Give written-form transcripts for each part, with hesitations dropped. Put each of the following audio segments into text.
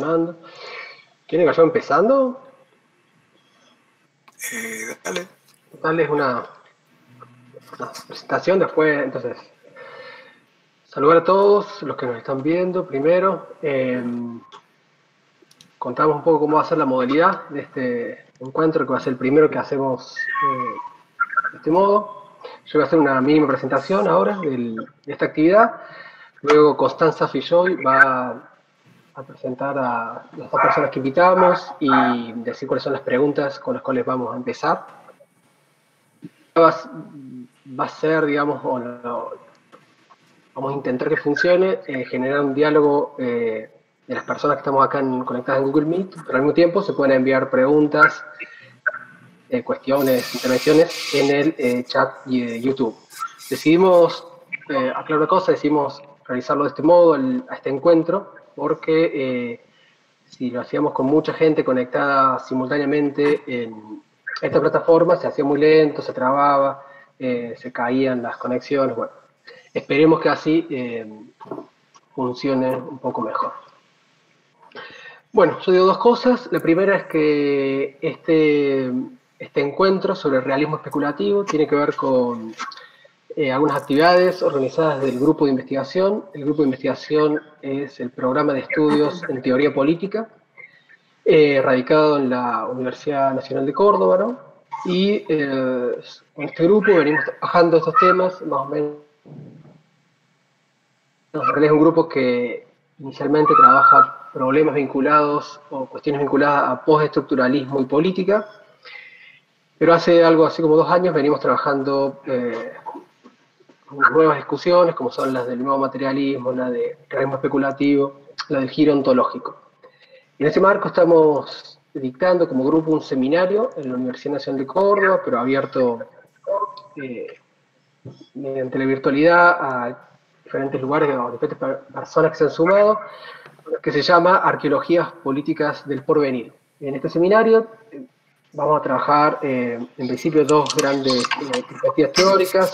funcionando. ¿Quieren que vaya empezando? Dale. Darles una presentación después, entonces. Saludar a todos los que nos están viendo primero. Contamos un poco cómo va a ser la modalidad de este encuentro, que va a ser el primero que hacemos de este modo. Yo voy a hacer una mínima presentación ahora de esta actividad. Luego Constanza Filloy va a presentar a las dos personas que invitamos y decir cuáles son las preguntas con las cuales vamos a empezar. Va a ser, digamos, vamos a intentar que funcione, generar un diálogo de las personas que estamos acá conectadas en Google Meet, pero al mismo tiempo se pueden enviar preguntas, cuestiones, intervenciones en el chat de YouTube. Decidimos, aclarar una cosa, decidimos realizarlo de este modo, a este encuentro, porque si lo hacíamos con mucha gente conectada simultáneamente en esta plataforma, se hacía muy lento, se trababa, se caían las conexiones. Bueno, esperemos que así funcione un poco mejor. Bueno, yo digo dos cosas. La primera es que este encuentro sobre el realismo especulativo tiene que ver con algunas actividades organizadas del grupo de investigación. El grupo de investigación es el programa de estudios en teoría política, radicado en la Universidad Nacional de Córdoba, ¿no? Y con este grupo venimos trabajando estos temas, más o menos. En realidad es un grupo que inicialmente trabaja problemas vinculados o cuestiones vinculadas a postestructuralismo y política, pero hace algo así como 2 años venimos trabajando nuevas discusiones, como son las del nuevo materialismo, la del realismo especulativo, la del giro ontológico. En ese marco estamos dictando como grupo un seminario en la Universidad Nacional de Córdoba, pero abierto mediante la virtualidad a diferentes lugares o diferentes personas que se han sumado, que se llama Arqueologías Políticas del Porvenir. En este seminario vamos a trabajar en principio dos grandes perspectivas teóricas,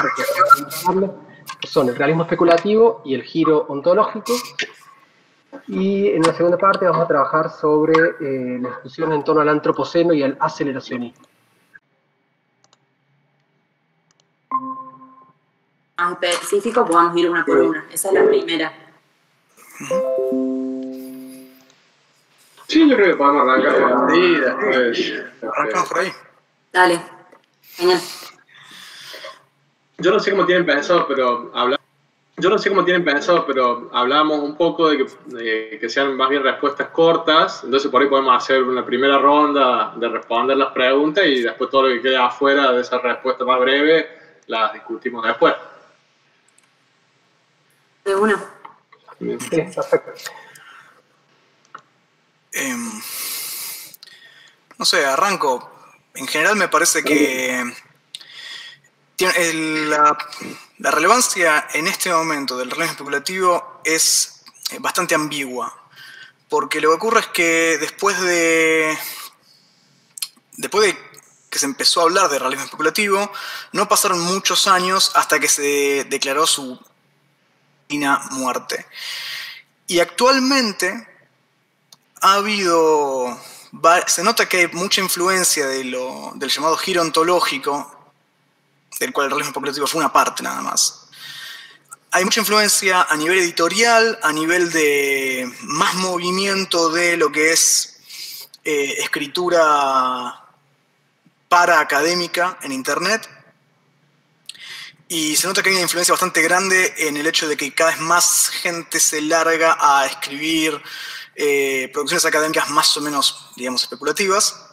que son el realismo especulativo y el giro ontológico. Y en la segunda parte vamos a trabajar sobre la discusión en torno al antropoceno y al aceleracionismo. Más específico, podemos ir una por una. Esa es la primera. Sí, yo creo que podemos arrancar por ahí, después. Arrancamos por ahí. Dale. Genial. Yo no sé cómo tienen pensado, pero hablamos un poco de que sean más bien respuestas cortas, entonces por ahí podemos hacer una primera ronda de responder las preguntas y después todo lo que quede afuera de esa respuesta más breve las discutimos después. De una. Sí, perfecto. No sé, arranco. En general me parece que la relevancia en este momento del realismo especulativo es bastante ambigua, porque lo que ocurre es que después de que se empezó a hablar de realismo especulativo, no pasaron muchos años hasta que se declaró su muerte. Y actualmente se nota que hay mucha influencia del llamado giro ontológico, del cual el realismo especulativo fue una parte nada más. Hay mucha influencia a nivel editorial, a nivel de más movimiento de lo que es escritura para académica en Internet. Y se nota que hay una influencia bastante grande en el hecho de que cada vez más gente se larga a escribir producciones académicas más o menos, digamos, especulativas.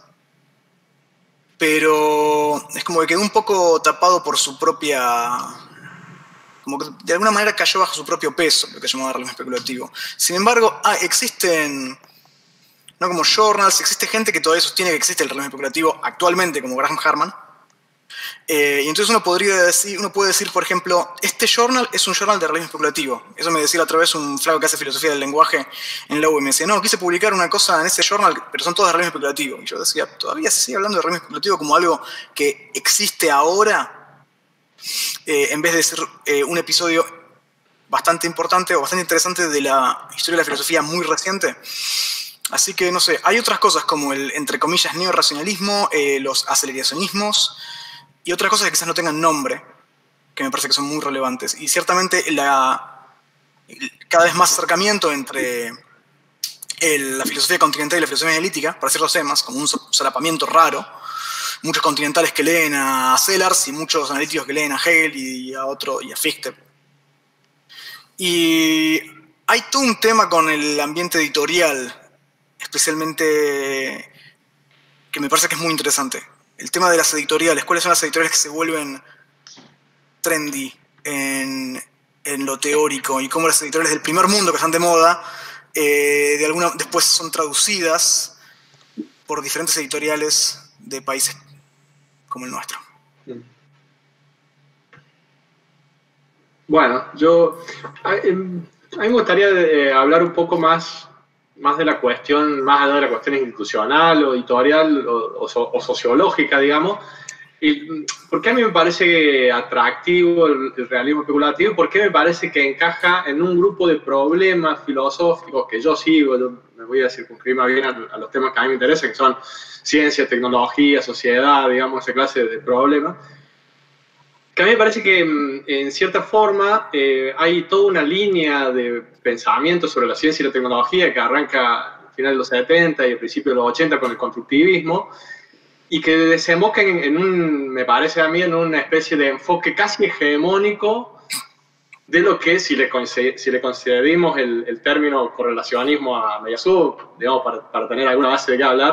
Pero es como que quedó un poco tapado por su propia... como que de alguna manera cayó bajo su propio peso, lo que se llama realismo especulativo. Sin embargo, existen, no como journals, existe gente que todavía sostiene que existe el realismo especulativo actualmente, como Graham Harman. Y entonces uno puede decir, por ejemplo, este journal es un journal de realismo especulativo. Eso me decía otra vez un flaco que hace filosofía del lenguaje en la U y me decía, no, quise publicar una cosa en ese journal, pero son todas de realismo especulativo. Y yo decía, todavía se sigue hablando de realismo especulativo como algo que existe ahora, en vez de ser un episodio bastante importante o bastante interesante de la historia de la filosofía muy reciente. Así que, no sé, hay otras cosas como el, entre comillas, neorracionalismo, los aceleracionismos y otras cosas que quizás no tengan nombre, que me parece que son muy relevantes. Y ciertamente cada vez más acercamiento entre la filosofía continental y la filosofía analítica, para ciertos temas, como un solapamiento raro. Muchos continentales que leen a Sellars y muchos analíticos que leen a Hegel y a Fichte. Y hay todo un tema con el ambiente editorial, especialmente que me parece que es muy interesante. El tema de las editoriales, cuáles son las editoriales que se vuelven trendy en lo teórico y cómo las editoriales del primer mundo que están de moda después son traducidas por diferentes editoriales de países como el nuestro. Bueno, a mí me gustaría hablar un poco más de la cuestión, más allá de la cuestión institucional o editorial o sociológica, digamos. Y ¿por qué a mí me parece atractivo el realismo especulativo? ¿Por qué me parece que encaja en un grupo de problemas filosóficos que yo sigo? Yo me voy a circunscribir más bien a los temas que a mí me interesan, que son ciencia, tecnología, sociedad, digamos, esa clase de problemas. Que a mí me parece que, en cierta forma, hay toda una línea de pensamiento sobre la ciencia y la tecnología que arranca a finales de los 70 y al principio de los 80 con el constructivismo, y que desemboca me parece a mí, en una especie de enfoque casi hegemónico de lo que, si le concedimos el término correlacionismo a Meillassoux, digamos, para tener alguna base de qué hablar,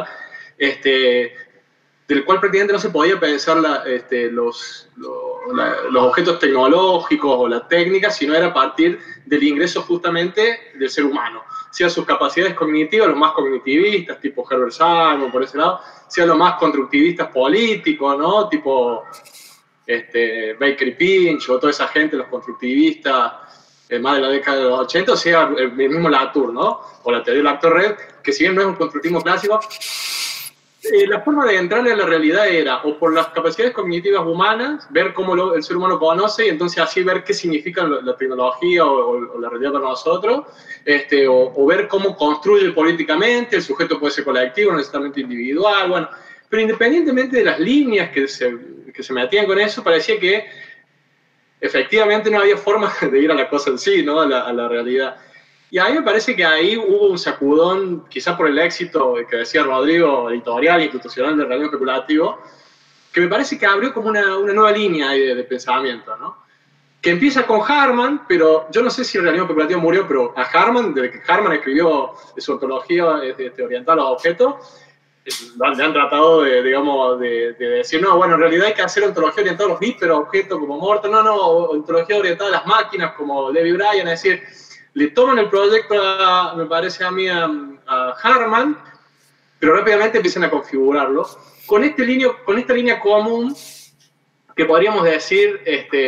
del cual prácticamente no se podía pensar los objetos tecnológicos o la técnica, sino era a partir del ingreso justamente del ser humano. Sea sus capacidades cognitivas, los más cognitivistas, tipo Herbert Simon, por ese lado, sea los más constructivistas políticos, ¿no? Tipo Baker y Pinch, o toda esa gente, los constructivistas, más de la década de los 80, o sea, el mismo Latour, ¿no? O la teoría de Latour, que si bien no es un constructivismo clásico, la forma de entrarle a la realidad era o por las capacidades cognitivas humanas, ver cómo el ser humano conoce y entonces así ver qué significa la tecnología o la realidad para nosotros, o ver cómo construye políticamente, el sujeto puede ser colectivo, no necesariamente individual, bueno. Pero independientemente de las líneas que se metían con eso, parecía que efectivamente no había forma de ir a la cosa en sí, ¿no? a la realidad. Y a mí me parece que ahí hubo un sacudón, quizás por el éxito que decía Rodrigo, editorial e institucional del realismo especulativo, que me parece que abrió como una nueva línea de pensamiento, ¿no? Que empieza con Harman, pero yo no sé si el realismo especulativo murió, pero a Harman, desde que Harman escribió su ontología oriental a los objetos, le han tratado de decir, no, bueno, en realidad hay que hacer ontología orientada a los hiperobjetos como Morton, no, ontología orientada a las máquinas como Levi Bryan, es decir, le toman el proyecto, me parece a mí, a Harman, pero rápidamente empiezan a configurarlo con esta línea común que podríamos decir,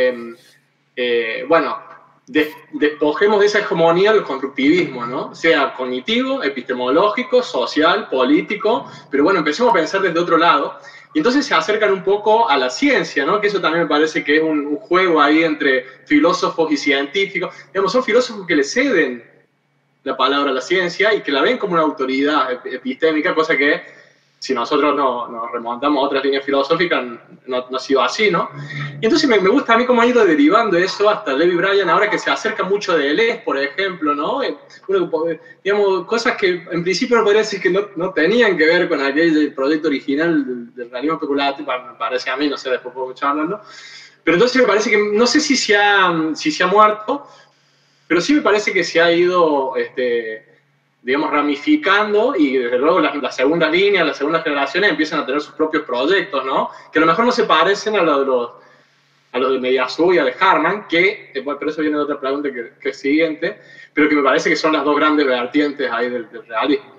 bueno, despojemos de esa hegemonía el constructivismo, ¿no? Sea cognitivo, epistemológico, social, político, pero bueno, empecemos a pensar desde otro lado. Y entonces se acercan un poco a la ciencia, ¿no? Que eso también me parece que es un juego ahí entre filósofos y científicos. Digamos, son filósofos que le ceden la palabra a la ciencia y que la ven como una autoridad epistémica, cosa que si nosotros nos remontamos a otras líneas filosóficas no ha sido así, ¿no? Y entonces me gusta a mí cómo ha ido derivando eso hasta Levi Bryan, ahora que se acerca mucho de Deleuze, por ejemplo, ¿no? Digamos, cosas que en principio no podría decir que no tenían que ver con aquel proyecto original del realismo especulativo, me parece a mí, no sé, después podemos charlar, ¿no? Pero entonces me parece que, no sé si se ha muerto, pero sí me parece que se ha ido, digamos, ramificando, y desde luego las segundas líneas, las segundas generaciones empiezan a tener sus propios proyectos, ¿no? Que a lo mejor no se parecen a los de Meillassoux y a de Harman, que, pero eso viene de otra pregunta que es siguiente, pero que me parece que son las dos grandes vertientes ahí del realismo.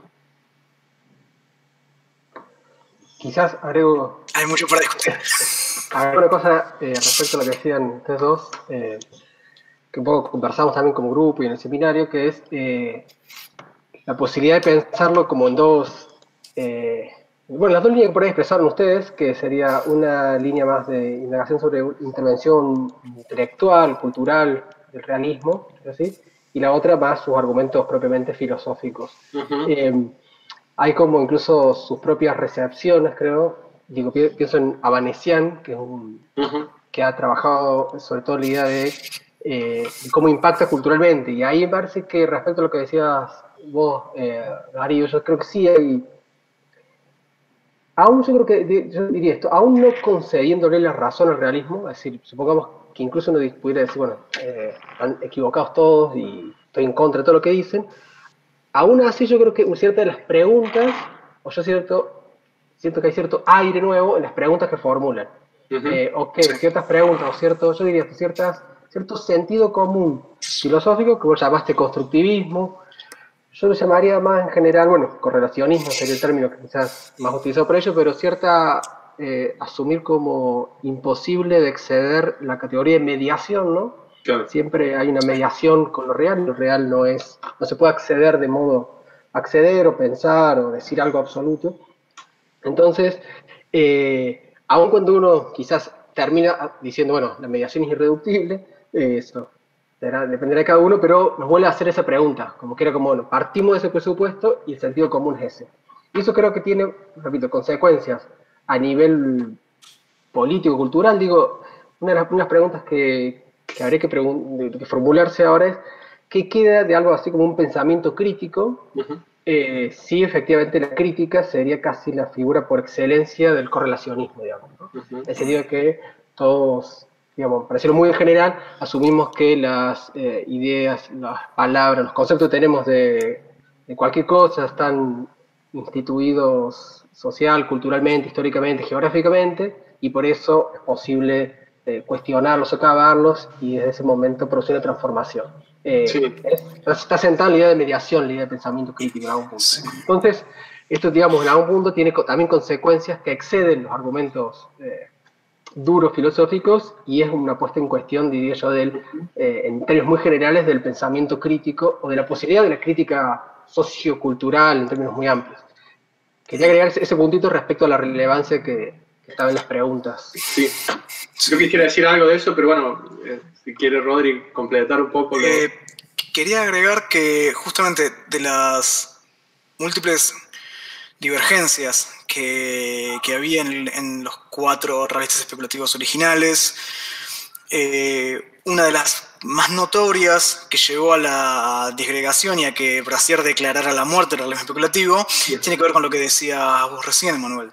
Quizás agrego... Hay mucho para discutir. Una cosa respecto a lo que decían ustedes dos, que un poco conversamos también como grupo y en el seminario, que es la posibilidad de pensarlo como en dos... bueno, las dos líneas que por ahí expresaron ustedes, que sería una línea más de indagación sobre intervención intelectual, cultural, del realismo, ¿sí? Y la otra más sus argumentos propiamente filosóficos. Uh-huh. hay como incluso sus propias recepciones, creo. Digo, pienso en Avanesian, que es que ha trabajado sobre todo la idea de cómo impacta culturalmente. Y ahí me parece que respecto a lo que decías vos, Darío, yo creo que sí hay. Aún yo creo que, yo diría esto, aún no concediéndole la razón al realismo, es decir, supongamos que incluso uno pudiera decir, bueno, están equivocados todos y estoy en contra de todo lo que dicen, aún así yo creo que ciertas de las preguntas, o yo siento que hay cierto aire nuevo en las preguntas que formulan. O que ciertas preguntas, o yo diría cierto sentido común filosófico, que vos llamaste constructivismo, yo lo llamaría más en general, bueno, correlacionismo sería el término que quizás más utilizado por ello, pero asumir como imposible de exceder la categoría de mediación, ¿no? Claro. Siempre hay una mediación con lo real no se puede acceder de modo acceder o pensar o decir algo absoluto. Entonces, aun cuando uno quizás termina diciendo, bueno, la mediación es irreductible, eso dependerá de cada uno, pero nos vuelve a hacer esa pregunta, como que era como, bueno, partimos de ese presupuesto y el sentido común es ese. Y eso creo que tiene, repito, consecuencias a nivel político, cultural. Digo, una de las preguntas que habría que formularse ahora es, ¿qué queda de algo así como un pensamiento crítico? Sí, efectivamente la crítica sería casi la figura por excelencia del correlacionismo, digamos, ¿no? En el sentido de que todos, digamos, para decirlo muy en general, asumimos que las ideas, las palabras, los conceptos que tenemos de cualquier cosa están instituidos social, culturalmente, históricamente, geográficamente, y por eso es posible cuestionarlos, socavarlos, y desde ese momento producir una transformación. Está sentada la idea de mediación, la idea de pensamiento crítico en algún punto. Entonces, esto, digamos, en algún punto tiene también consecuencias que exceden los argumentos duros filosóficos, y es una puesta en cuestión, diría yo, en términos muy generales, del pensamiento crítico o de la posibilidad de la crítica sociocultural en términos muy amplios. Quería agregar ese puntito respecto a la relevancia que estaba en las preguntas. Sí, yo quisiera decir algo de eso, pero bueno, si quiere Rodri completar un poco. Quería agregar que justamente de las múltiples divergencias que había en los 4 realistas especulativos originales, una de las más notorias que llevó a la disgregación y a que Brassier declarara la muerte del realismo especulativo tiene que ver con lo que decía vos recién, Manuel.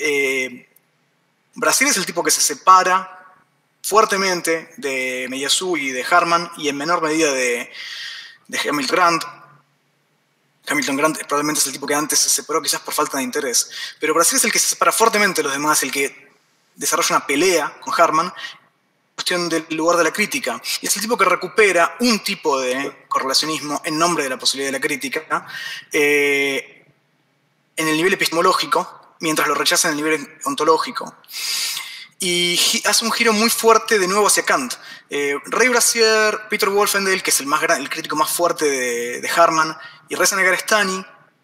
Brassier es el tipo que se separa fuertemente de Meillassoux y de Harman, y en menor medida de Hamilton Grant. Hamilton Grant probablemente es el tipo que antes se separó quizás por falta de interés, pero Brassier es el que se separa fuertemente de los demás, el que desarrolla una pelea con Harman, cuestión del lugar de la crítica, y es el tipo que recupera un tipo de correlacionismo en nombre de la posibilidad de la crítica en el nivel epistemológico, mientras lo rechaza en el nivel ontológico. Y hace un giro muy fuerte de nuevo hacia Kant. Ray Brassier, Peter Wolfendale, que es el crítico más fuerte de Harman, y Reza Negarestani,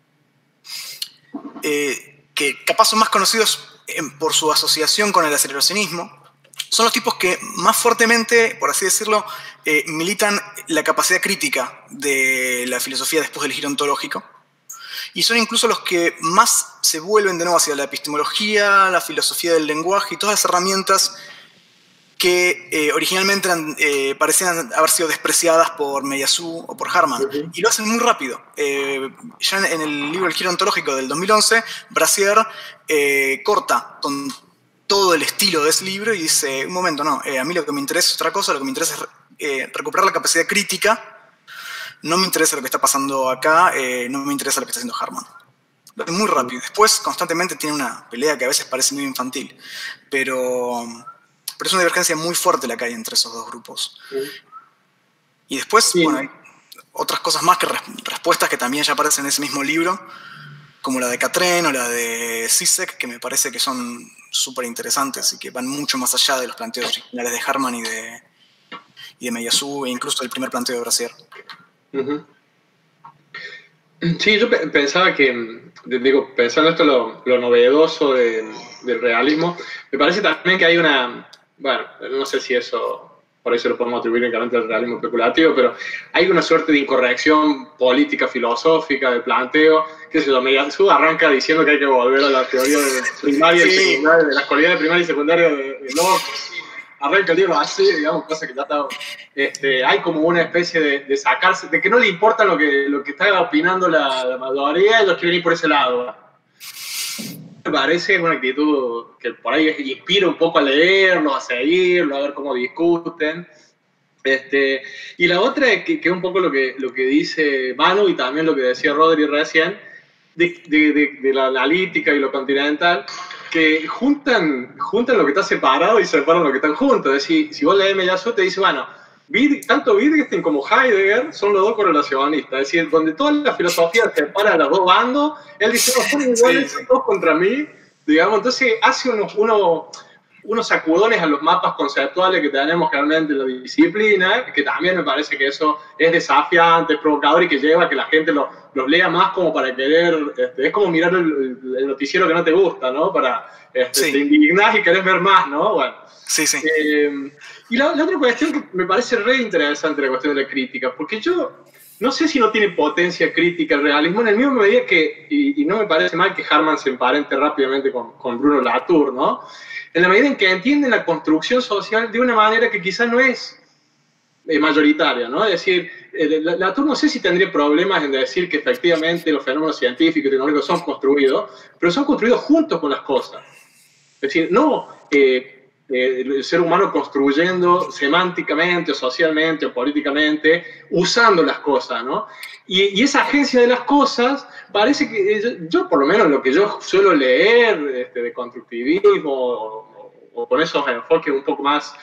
que capaz son más conocidos por su asociación con el aceleracionismo, son los tipos que más fuertemente, por así decirlo, militan la capacidad crítica de la filosofía después del giro ontológico. Y son incluso los que más se vuelven de nuevo hacia la epistemología, la filosofía del lenguaje y todas las herramientas que originalmente parecían haber sido despreciadas por Meillassoux o por Harman. Y lo hacen muy rápido. Ya en el libro El giro ontológico del 2011, Brassier corta con todo el estilo de ese libro y dice, un momento, no, a mí lo que me interesa es otra cosa, lo que me interesa es recuperar la capacidad crítica. No me interesa lo que está pasando acá, no me interesa lo que está haciendo Harman. Lo hace muy rápido. Después, constantemente tiene una pelea que a veces parece muy infantil, pero es una divergencia muy fuerte la que hay entre esos dos grupos. Y después, bueno, hay otras cosas más, que respuestas que también ya aparecen en ese mismo libro, como la de Catren o la de Zizek, que me parece que son súper interesantes y que van mucho más allá de los planteos originales de Harman y de Meillassoux, e incluso del primer planteo de Brassier. Sí, yo pensaba que, digo, pensando esto lo novedoso del realismo, me parece también que hay una, bueno, no sé si eso por eso lo podemos atribuir únicamente al realismo especulativo, pero hay una suerte de incorrección política, filosófica, de planteo, que se llama Meyazu arranca diciendo que hay que volver a la teoría de primaria y secundaria, de las cualidades primaria y secundaria de Locke. Arranca el libro así, digamos, cosa que ya está. Hay como una especie de sacarse, de que no le importa lo que está opinando la mayoría, ellos quieren ir por ese lado. Me parece una actitud que por ahí inspira un poco a leerlo, a seguirlo, a ver cómo discuten. Y la otra es que es un poco lo que dice Manu y también lo que decía Rodri recién, de la analítica y lo continental, que juntan lo que está separado y separan lo que están juntos. Es decir, si vos lees Meyazu, te dice, bueno, tanto Wittgenstein como Heidegger son los dos correlacionistas. Es decir, donde toda la filosofía separa a los dos bandos, él dice, no, son iguales, son dos contra mí, digamos. Entonces hace unos sacudones a los mapas conceptuales que tenemos realmente en la disciplina, que también me parece que eso es desafiante, es provocador y que lleva a que la gente los lea más como para querer, es como mirar el noticiero que no te gusta, ¿no? Te indignás y querés ver más, ¿no? Bueno. Sí, sí. Y la otra cuestión que me parece re interesante, la cuestión de la crítica, porque yo no sé si no tiene potencia crítica el realismo, en el mismo medida que, y no me parece mal que Harman se emparente rápidamente con Bruno Latour, ¿no? En la medida en que entienden la construcción social de una manera que quizás no es mayoritaria, ¿no? Es decir, Latour no sé si tendría problemas en decir que efectivamente los fenómenos científicos y tecnológicos son construidos, pero son construidos juntos con las cosas. Es decir, no el ser humano construyendo semánticamente o socialmente o políticamente, usando las cosas, ¿no? Y esa agencia de las cosas, parece que yo por lo menos lo que yo suelo leer de constructivismo o con esos enfoques un poco más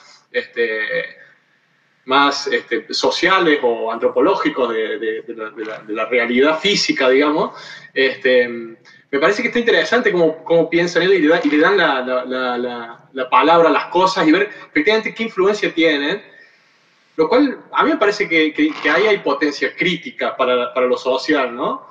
sociales o antropológicos de la realidad física, digamos, me parece que está interesante cómo piensan ellos y le dan la palabra a las cosas y ver efectivamente qué influencia tienen, lo cual a mí me parece que ahí hay potencia crítica para lo social, ¿no?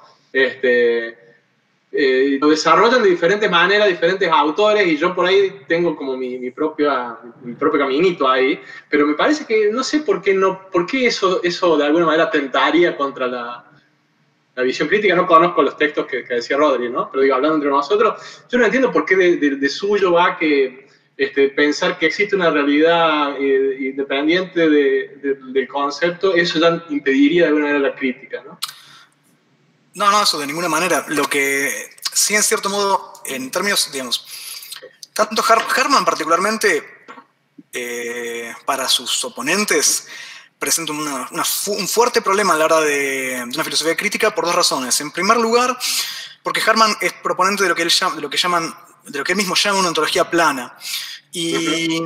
Lo desarrollan de diferentes maneras, diferentes autores, y yo por ahí tengo como mi propio caminito ahí, pero me parece que no sé por qué eso de alguna manera tentaría contra la visión crítica. No conozco los textos que decía Rodri, ¿no? Pero digo, hablando entre nosotros, yo no entiendo por qué de suyo va que pensar que existe una realidad independiente del concepto, eso ya impediría de alguna manera la crítica, ¿no? No, eso de ninguna manera. Lo que sí, en cierto modo, en términos, digamos, tanto Harman particularmente, para sus oponentes, presenta un fuerte problema a la hora de una filosofía crítica por dos razones. En primer lugar, porque Harman es proponente de lo que él mismo llama una ontología plana. Y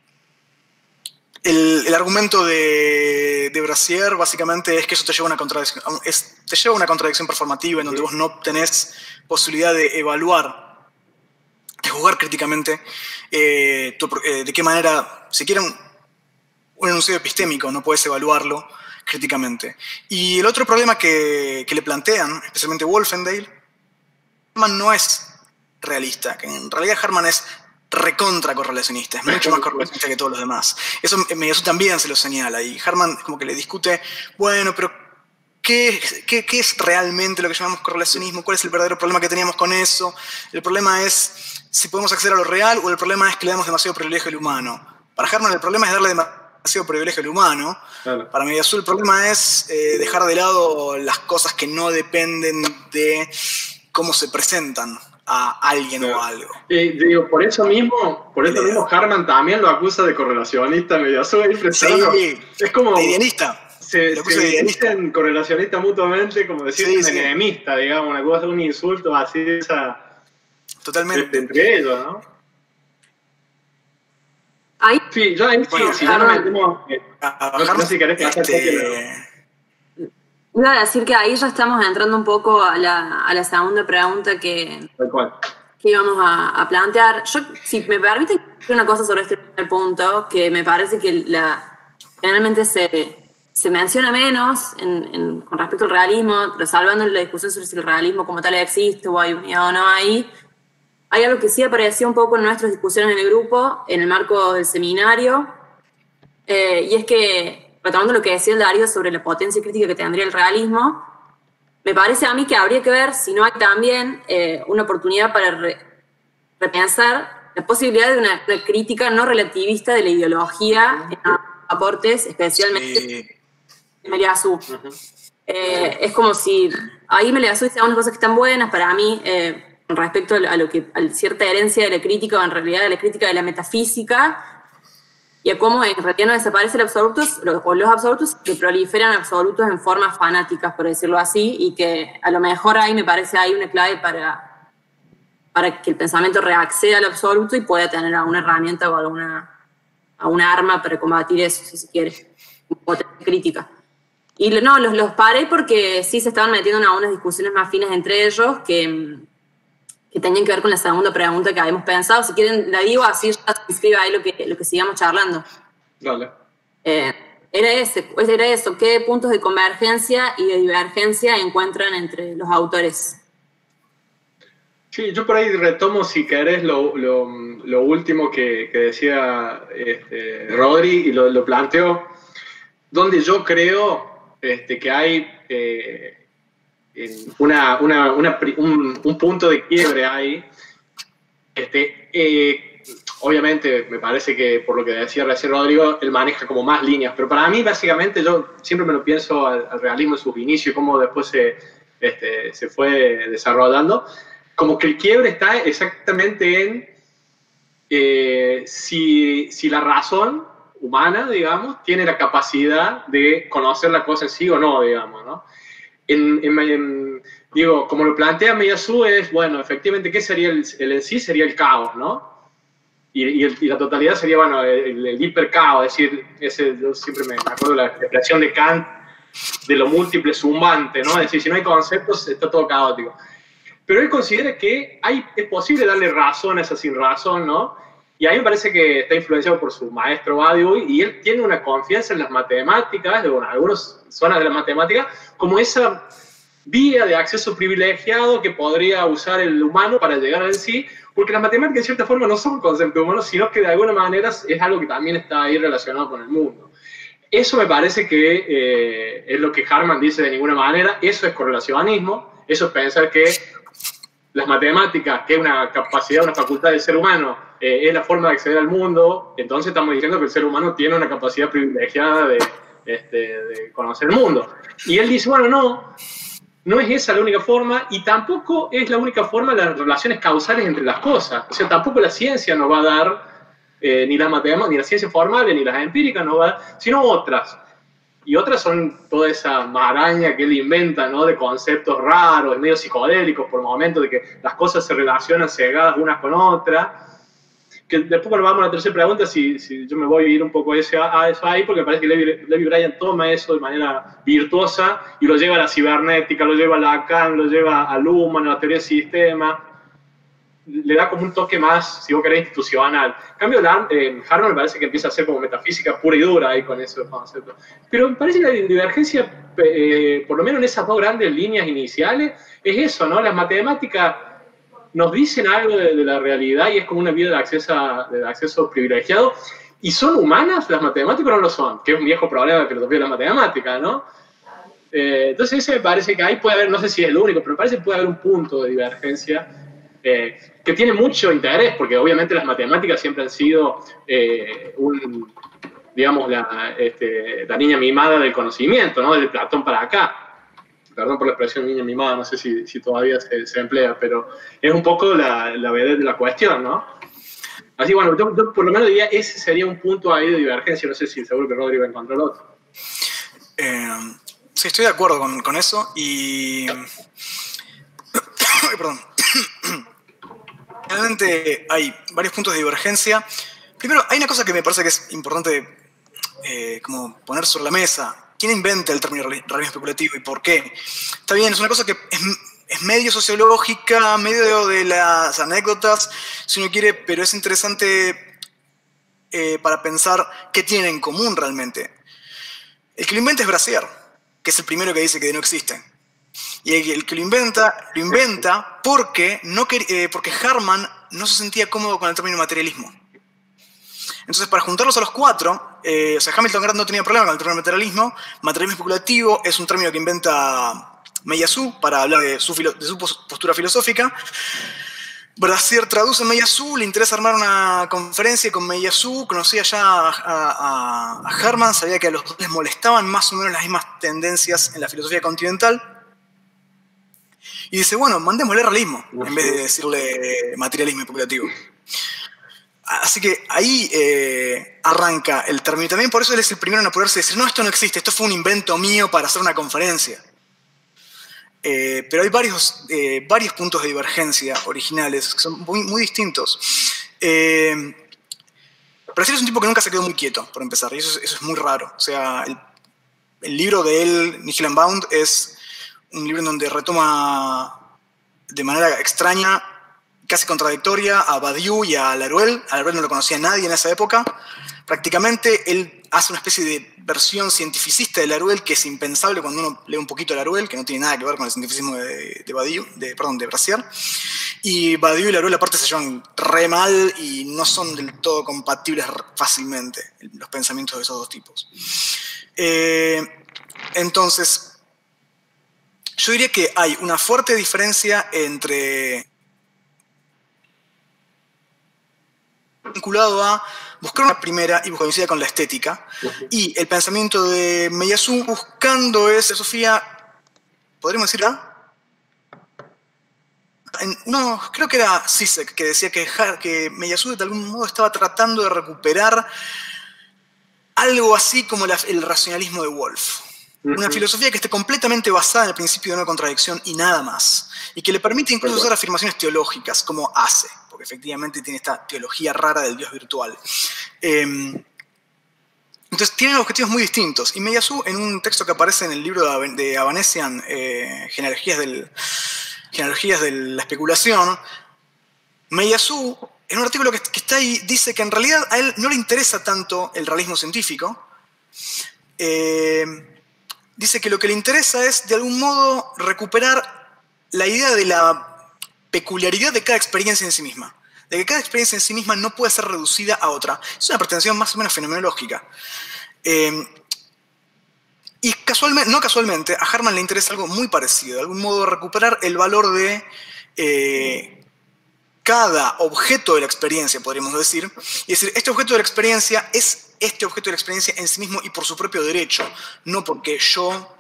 el argumento de Brassier básicamente es que eso te lleva a una contradicción performativa en donde vos no tenés posibilidad de evaluar, de juzgar críticamente de qué manera, si quieren un enunciado epistémico, no puedes evaluarlo críticamente. Y el otro problema que le plantean, especialmente Wolfendale, Harman no es realista, que en realidad Harman es recontra correlacionista, es mucho más correlacionista que todos los demás. Eso también se lo señala, y Harman como que le discute, bueno, pero ¿qué es realmente lo que llamamos correlacionismo? ¿Cuál es el verdadero problema que teníamos con eso? ¿El problema es si podemos acceder a lo real o el problema es que le damos demasiado privilegio al humano? Para Harman el problema es darle demasiado privilegio al humano. Claro. Para Meyazu el problema es dejar de lado las cosas que no dependen de cómo se presentan a alguien, claro, o algo. Digo, por eso mismo Harman también lo acusa de correlacionista. Meyazu es impresionante. Sí, es como idealista. Se dicen correlacionistas mutuamente, como decir enemista, digamos, una cosa, un insulto así, totalmente entre ellos, ¿no? Ahí, sí, yo ahí si no me metemos, no sé si querés pasar iba a decir que ahí ya estamos entrando un poco a la segunda pregunta que íbamos a plantear. Yo, si me permite decir una cosa sobre este punto, que me parece que generalmente se menciona menos con respecto al realismo, resalvando la discusión sobre si el realismo como tal existe o hay unidad o no hay. Hay algo que sí apareció un poco en nuestras discusiones en el grupo, en el marco del seminario, Y es que, retomando lo que decía el Darío sobre la potencia crítica que tendría el realismo, me parece a mí que habría que ver si no hay también una oportunidad para repensar la posibilidad de una crítica no relativista de la ideología en aportes, especialmente en Meliazú. Es como si ahí Meliazú dice algunas cosas que están buenas para mí respecto a cierta herencia de la crítica, o en realidad de la crítica de la metafísica, y a cómo en realidad no desaparecen los absolutos, o los absolutos que proliferan absolutos en formas fanáticas, por decirlo así, y que a lo mejor ahí me parece hay una clave para que el pensamiento reacceda al absoluto y pueda tener alguna herramienta o alguna arma para combatir eso, si se quiere, potencia crítica. Y no, los paré porque sí se estaban metiendo en algunas discusiones más finas entre ellos que tenían que ver con la segunda pregunta que habíamos pensado. Si quieren, la digo así, ya se inscribe ahí lo que sigamos charlando. Dale. Era eso. ¿Qué puntos de convergencia y de divergencia encuentran entre los autores? Sí, yo por ahí retomo, si querés, lo último que decía Rodri, y lo planteo, donde yo creo que hay un punto de quiebre ahí. Obviamente, me parece que, por lo que decía recién Rodrigo, él maneja como más líneas, pero para mí, básicamente, yo siempre me lo pienso al realismo en sus inicios y cómo después se fue desarrollando. Como que el quiebre está exactamente en si la razón humana, digamos, tiene la capacidad de conocer la cosa en sí o no, digamos, ¿no? Digo, como lo plantea Meliazú es, bueno, efectivamente, ¿qué sería el en sí? Sería el caos, ¿no? Y la totalidad sería, bueno, el hipercaos, es decir, yo siempre me acuerdo de la expresión de Kant de lo múltiple zumbante, ¿no? Es decir, si no hay conceptos, está todo caótico. Pero él considera que es posible darle razón a esa sin razón, ¿no? Y a mí me parece que está influenciado por su maestro Badiou, y él tiene una confianza en las matemáticas, bueno, algunas zonas de las matemáticas, como esa vía de acceso privilegiado que podría usar el humano para llegar al sí, porque las matemáticas en cierta forma no son conceptos humanos, sino que de alguna manera es algo que también está ahí relacionado con el mundo. Eso me parece que es lo que Hartmann dice de ninguna manera, eso es correlacionismo, eso es pensar que las matemáticas, que es una capacidad, una facultad del ser humano, es la forma de acceder al mundo, entonces estamos diciendo que el ser humano tiene una capacidad privilegiada de conocer el mundo. Y él dice, bueno, no es esa la única forma, y tampoco es la única forma las relaciones causales entre las cosas. O sea, tampoco la ciencia nos va a dar, ni las matemáticas, ni las ciencias formales, ni las empíricas nos va a dar, sino otras. Y otras son toda esa maraña que él inventa, ¿no? De conceptos raros, medio psicodélicos por momentos, de que las cosas se relacionan cegadas unas con otras. Que después, cuando vamos a la tercera pregunta, si yo me voy a ir un poco a eso ahí, porque me parece que Levi Bryant toma eso de manera virtuosa y lo lleva a la cibernética, lo lleva a Lacan, lo lleva a Luhmann, a la teoría del sistema. Le da como un toque más, si vos querés, institucional. En cambio, Hartmann me parece que empieza a ser como metafísica pura y dura ahí con esos conceptos. Pero me parece que la divergencia, por lo menos en esas dos grandes líneas iniciales, es eso, ¿no? Las matemáticas nos dicen algo de la realidad y es como una vía de acceso privilegiado. ¿Y son humanas las matemáticas o no lo son? Que es un viejo problema de filosofía de la matemática, ¿no? Entonces ese me parece que ahí puede haber, no sé si es el único, pero me parece que puede haber un punto de divergencia que tiene mucho interés, porque obviamente las matemáticas siempre han sido digamos, la niña mimada del conocimiento, ¿no? Desde Platón para acá. Perdón por la expresión niña mimada, no sé si todavía se emplea, pero es un poco la vedette de la cuestión, ¿no? Así, bueno, yo por lo menos diría, ese sería un punto ahí de divergencia, no sé si seguro que Rodri va a encontrar otro. Sí, estoy de acuerdo con eso, y... Perdón. Realmente hay varios puntos de divergencia. Primero, hay una cosa que me parece que es importante como poner sobre la mesa. ¿Quién inventa el término realismo especulativo y por qué? Está bien, es una cosa que es medio sociológica, medio de las anécdotas, si uno quiere, pero es interesante para pensar qué tienen en común realmente. El que lo inventa es Brassier, que es el primero que dice que no existe. Y el que lo inventa porque Hartmann no se sentía cómodo con el término materialismo. Entonces, para juntarlos a los cuatro, O sea, Hamilton Grant no tenía problema con el término materialismo. Materialismo especulativo es un término que inventa Meillassoux para hablar de su postura filosófica. Brasier traduce Meillassoux, le interesa armar una conferencia con Meillassoux, conocía ya a Hermann, sabía que a los dos les molestaban más o menos las mismas tendencias en la filosofía continental. Y dice, bueno, mandémosle realismo, en vez de decirle materialismo especulativo. Así que ahí arranca el término. Y también por eso él es el primero en apurarse y decir, no, esto no existe, esto fue un invento mío para hacer una conferencia. Pero hay varios puntos de divergencia originales que son muy distintos. Brasier es un tipo que nunca se quedó muy quieto, por empezar, y eso es muy raro. O sea, el libro de él, Nihil Unbound, es un libro en donde retoma de manera extraña, casi contradictoria, a Badiou y a Laruelle. A Laruelle no lo conocía nadie en esa época. Prácticamente él hace una especie de versión cientificista de Laruelle que es impensable cuando uno lee un poquito de Laruelle, que no tiene nada que ver con el cientificismo de Brasier. Y Badiou y Laruelle aparte se llevan re mal y no son del todo compatibles fácilmente los pensamientos de esos dos tipos. Entonces, yo diría que hay una fuerte diferencia entre vinculado a buscar una primera y coincida con la estética, y el pensamiento de Meillassoux buscando esa filosofía, podríamos decir, no, creo que era Zizek que decía que Meillassoux de algún modo estaba tratando de recuperar algo así como el racionalismo de Wolff. Una filosofía que esté completamente basada en el principio de no contradicción y nada más. Y que le permite incluso hacer afirmaciones teológicas, como hace, porque efectivamente tiene esta teología rara del Dios virtual. Entonces tienen objetivos muy distintos. Y Meillassoux, en un texto que aparece en el libro de Avanesian, Genealogías de la especulación, Meillassoux, en un artículo que está ahí, dice que en realidad a él no le interesa tanto el realismo científico. Dice que lo que le interesa es, de algún modo, recuperar la idea de la peculiaridad de cada experiencia en sí misma. De que cada experiencia en sí misma no puede ser reducida a otra. Es una pretensión más o menos fenomenológica. Y casualmente, no casualmente, a Hermann le interesa algo muy parecido. De algún modo, recuperar el valor de cada objeto de la experiencia, podríamos decir. Y decir, este objeto de la experiencia es este objeto de la experiencia en sí mismo y por su propio derecho, no porque yo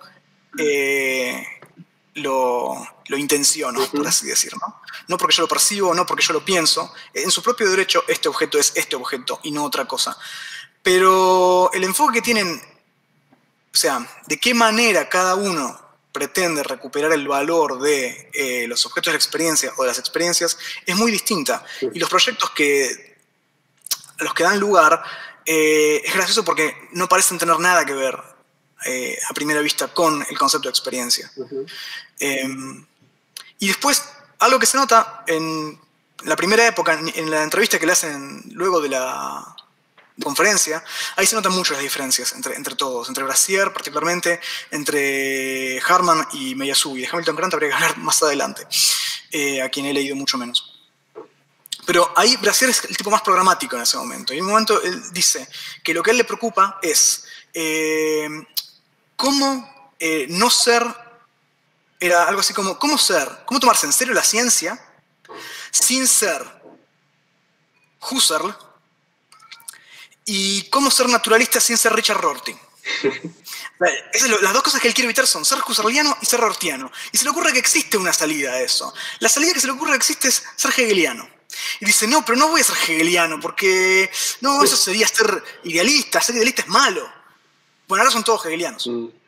lo intenciono, por así decirlo, ¿no? No porque yo lo percibo, no porque yo lo pienso. En su propio derecho, este objeto es este objeto y no otra cosa. Pero el enfoque que tienen, o sea, de qué manera cada uno pretende recuperar el valor de los objetos de la experiencia o de las experiencias, es muy distinta. Y los proyectos a los que dan lugar, es gracioso porque no parecen tener nada que ver a primera vista con el concepto de experiencia. Y después, algo que se nota en la primera época, en la entrevista que le hacen luego de la conferencia, ahí se notan mucho las diferencias entre todos, entre Brasier particularmente, entre Hermann y Meillassoux, y de Hamilton Grant habría que hablar más adelante, a quien he leído mucho menos. Pero ahí Brasier es el tipo más programático en ese momento. Y en un momento él dice que lo que a él le preocupa es cómo no ser, era algo así como, cómo tomarse en serio la ciencia sin ser Husserl, y cómo ser naturalista sin ser Richard Rorty. Las dos cosas que él quiere evitar son ser husserliano y ser rortiano. Y se le ocurre que existe una salida a eso. La salida que se le ocurre que existe es ser hegeliano. Y dice, no, pero no voy a ser hegeliano, porque no, eso sería ser idealista es malo. Bueno, ahora son todos hegelianos.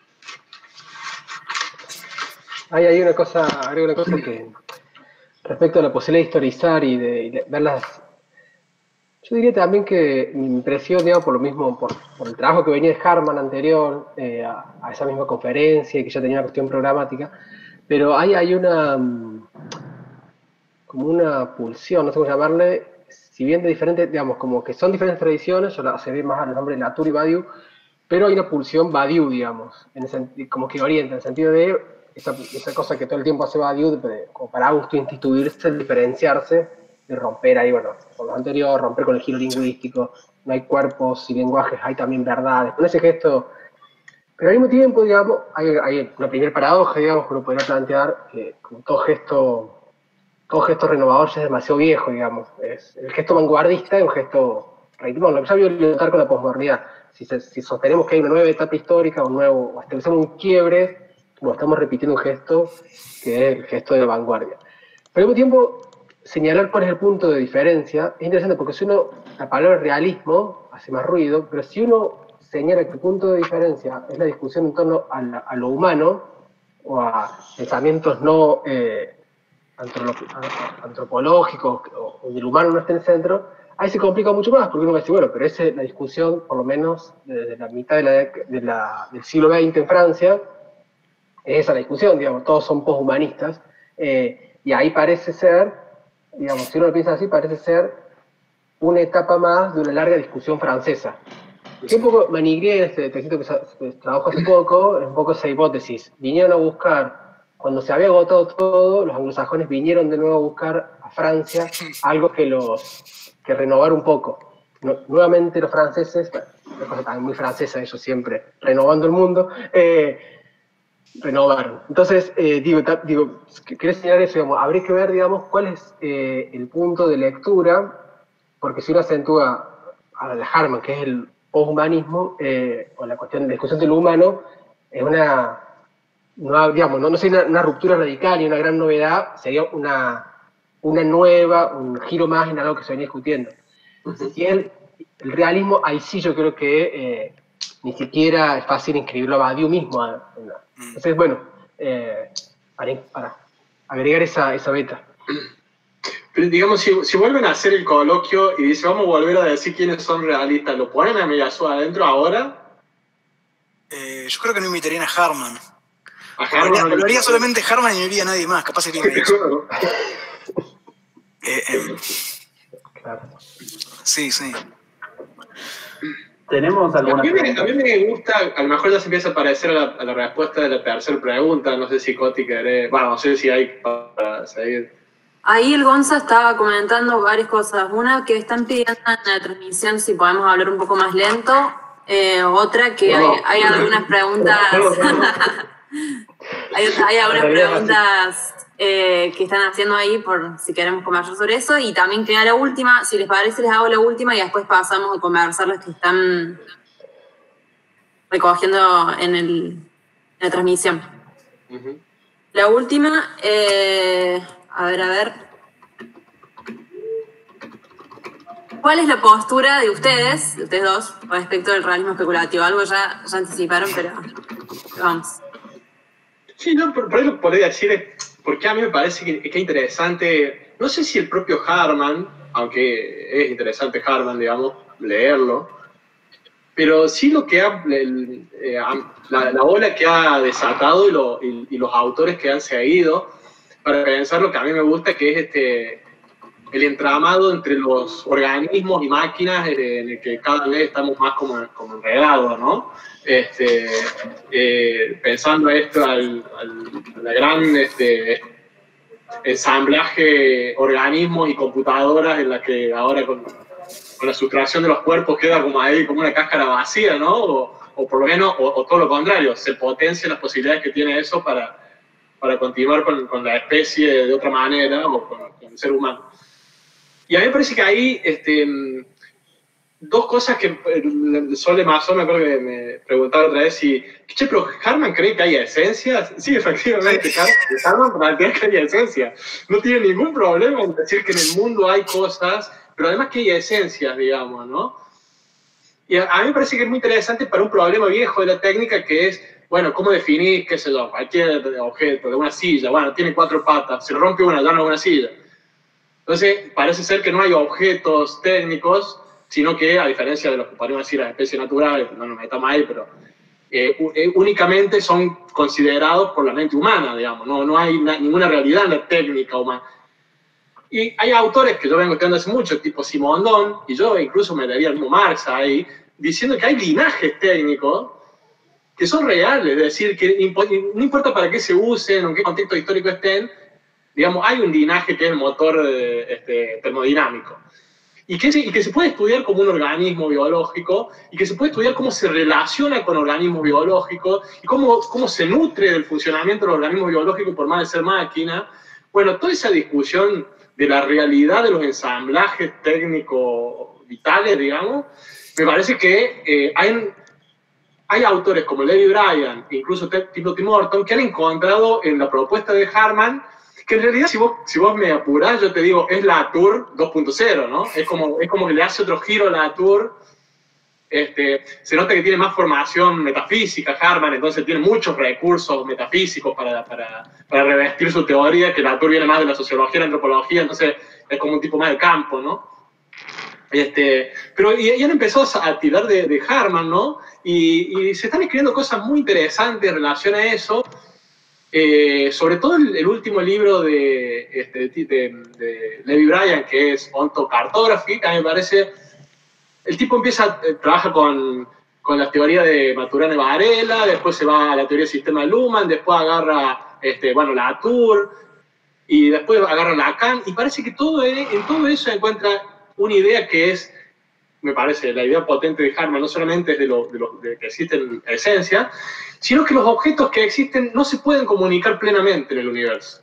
Hay una cosa que, respecto a la posibilidad de historizar y de ver las... Yo diría también que mi impresión, digamos, por lo mismo, por el trabajo que venía de Hermann anterior, a esa misma conferencia, y que ya tenía una cuestión programática, pero hay una... como una pulsión, no sé cómo llamarle, si bien de diferentes, digamos, como que son diferentes tradiciones, yo la asocié más al nombre de Latour y Badiou, pero hay una pulsión Badiou, digamos, como que orienta, en el sentido de esa cosa que todo el tiempo hace Badiou, como para autoinstituirse, diferenciarse, y romper ahí, bueno, con lo anterior, romper con el giro lingüístico, no hay cuerpos y lenguajes, hay también verdades. Con ese gesto, pero al mismo tiempo, digamos, hay una primera paradoja, digamos, que uno podría plantear que como todo gesto renovador ya es demasiado viejo, digamos. El gesto vanguardista es un gesto, bueno, lo que ya violentar con la posmodernidad. Si sostenemos que hay una nueva etapa histórica, o establecemos un quiebre, bueno, estamos repitiendo un gesto que es el gesto de la vanguardia. Pero al mismo tiempo, señalar cuál es el punto de diferencia es interesante porque la palabra realismo hace más ruido, pero si uno señala que el punto de diferencia es la discusión en torno a lo humano o a pensamientos no antropológicos o del humano no está en el centro, ahí se complica mucho más porque uno va a decir, bueno, pero esa es la discusión, por lo menos desde la mitad del siglo XX en Francia, es esa la discusión, digamos, todos son poshumanistas, y ahí parece ser, digamos, si uno lo piensa así, parece ser una etapa más de una larga discusión francesa. Que un poco Manigrier, este texto que trabajó hace poco, es un poco esa hipótesis. Vinieron a buscar, cuando se había agotado todo, los anglosajones vinieron de nuevo a buscar a Francia algo que renovar un poco. Nuevamente los franceses, bueno, una cosa también muy francesa, ellos siempre renovando el mundo, renovaron. Entonces, quería señalar eso, digamos, habría que ver, digamos, cuál es el punto de lectura, porque si uno acentúa a la Harman, que es el poshumanismo, o la discusión de lo humano, es no sería una ruptura radical y una gran novedad, sería un giro más en algo que se venía discutiendo. Y el realismo, ahí sí yo creo que ni siquiera es fácil inscribirlo a Badiou mismo. Entonces, bueno, para agregar esa beta. Pero digamos, si vuelven a hacer el coloquio y dicen, vamos a volver a decir quiénes son realistas, ¿lo ponen a Megasu adentro ahora? Yo creo que no invitarían a Harman. A Harman lo haría solamente Harman y no iría a nadie más, capaz que Claro. Sí. ¿Tenemos alguna pregunta? A mí me gusta, a lo mejor ya se empieza a parecer a la respuesta de la tercera pregunta, no sé si Coti querés, bueno, no sé si hay para seguir. Ahí el Gonza estaba comentando varias cosas. Una, que están pidiendo en la transmisión si podemos hablar un poco más lento. Otra, que hay algunas preguntas... hay algunas preguntas que están haciendo ahí por si queremos conversar sobre eso. Y también queda la última. Si les parece, les hago la última y después pasamos a conversar las que están recogiendo en la transmisión. Uh-huh. La última... A ver. ¿Cuál es la postura de ustedes dos, respecto del realismo especulativo? Algo ya anticiparon, pero vamos. Sí, no, por ahí lo podría decir, porque a mí me parece que es interesante, no sé si el propio Harman, aunque es interesante Harman, digamos, leerlo, pero sí lo que la ola que ha desatado y los autores que han seguido, para pensar lo que a mí me gusta, que es el entramado entre los organismos y máquinas en el que cada vez estamos más como enredados, ¿no? Pensando esto al gran ensamblaje organismos y computadoras en la que ahora con la sustracción de los cuerpos queda como ahí, como una cáscara vacía, ¿no? O por lo menos, o todo lo contrario, se potencian las posibilidades que tiene eso para continuar con la especie de otra manera o con el ser humano. Y a mí me parece que ahí dos cosas que Sol de Mazón me acuerdo que me preguntaba otra vez pero Harman cree que hay esencia. Sí, efectivamente, Harman plantea que hay esencia. No tiene ningún problema en decir que en el mundo hay cosas, pero además que hay esencias, digamos, ¿no? Y a mí me parece que es muy interesante para un problema viejo de la técnica que es, bueno, ¿cómo definir, qué sé yo, cualquier objeto, de una silla? Bueno, tiene 4 patas, se rompe una, ya no es una silla. Entonces, parece ser que no hay objetos técnicos, sino que, a diferencia de lo que podríamos decir las especies naturales, no nos metamos ahí, pero únicamente son considerados por la mente humana, digamos, no hay ninguna realidad en la técnica humana. Y hay autores que yo vengo estudiando hace mucho, tipo Simondon, y yo incluso me daría el mismo Marx ahí, diciendo que hay linajes técnicos que son reales, es decir, que no importa para qué se usen o en qué contexto histórico estén, digamos, hay un linaje que es el motor termodinámico. y que se puede estudiar como un organismo biológico, y que se puede estudiar cómo se relaciona con organismos biológicos, y cómo se nutre del funcionamiento del organismo biológico por más de ser máquina. Bueno, toda esa discusión de la realidad de los ensamblajes técnicos vitales, digamos, me parece que hay autores como Levi Bryan, incluso Timothy Morton, que han encontrado en la propuesta de Harman, que en realidad, si vos me apurás, yo te digo, es la Latour 2.0, ¿no? Es como que le hace otro giro a la Latour. Se nota que tiene más formación metafísica Harman, entonces tiene muchos recursos metafísicos para revestir su teoría, que la Latour viene más de la sociología, la antropología, entonces es como un tipo más de campo, ¿no? Pero y han empezado a tirar de Harman, ¿no? Y se están escribiendo cosas muy interesantes en relación a eso. Sobre todo el último libro de Levi Bryan, que es Ontocartography, que a mí me parece, el tipo trabaja con la teoría de Maturana y Varela, después se va a la teoría del sistema de Luhmann, después agarra la Latour, y después agarra Lacan, y parece que en todo eso encuentra una idea que es, me parece, la idea potente de Harman, no solamente es de que existen esencias, sino que los objetos que existen no se pueden comunicar plenamente en el universo.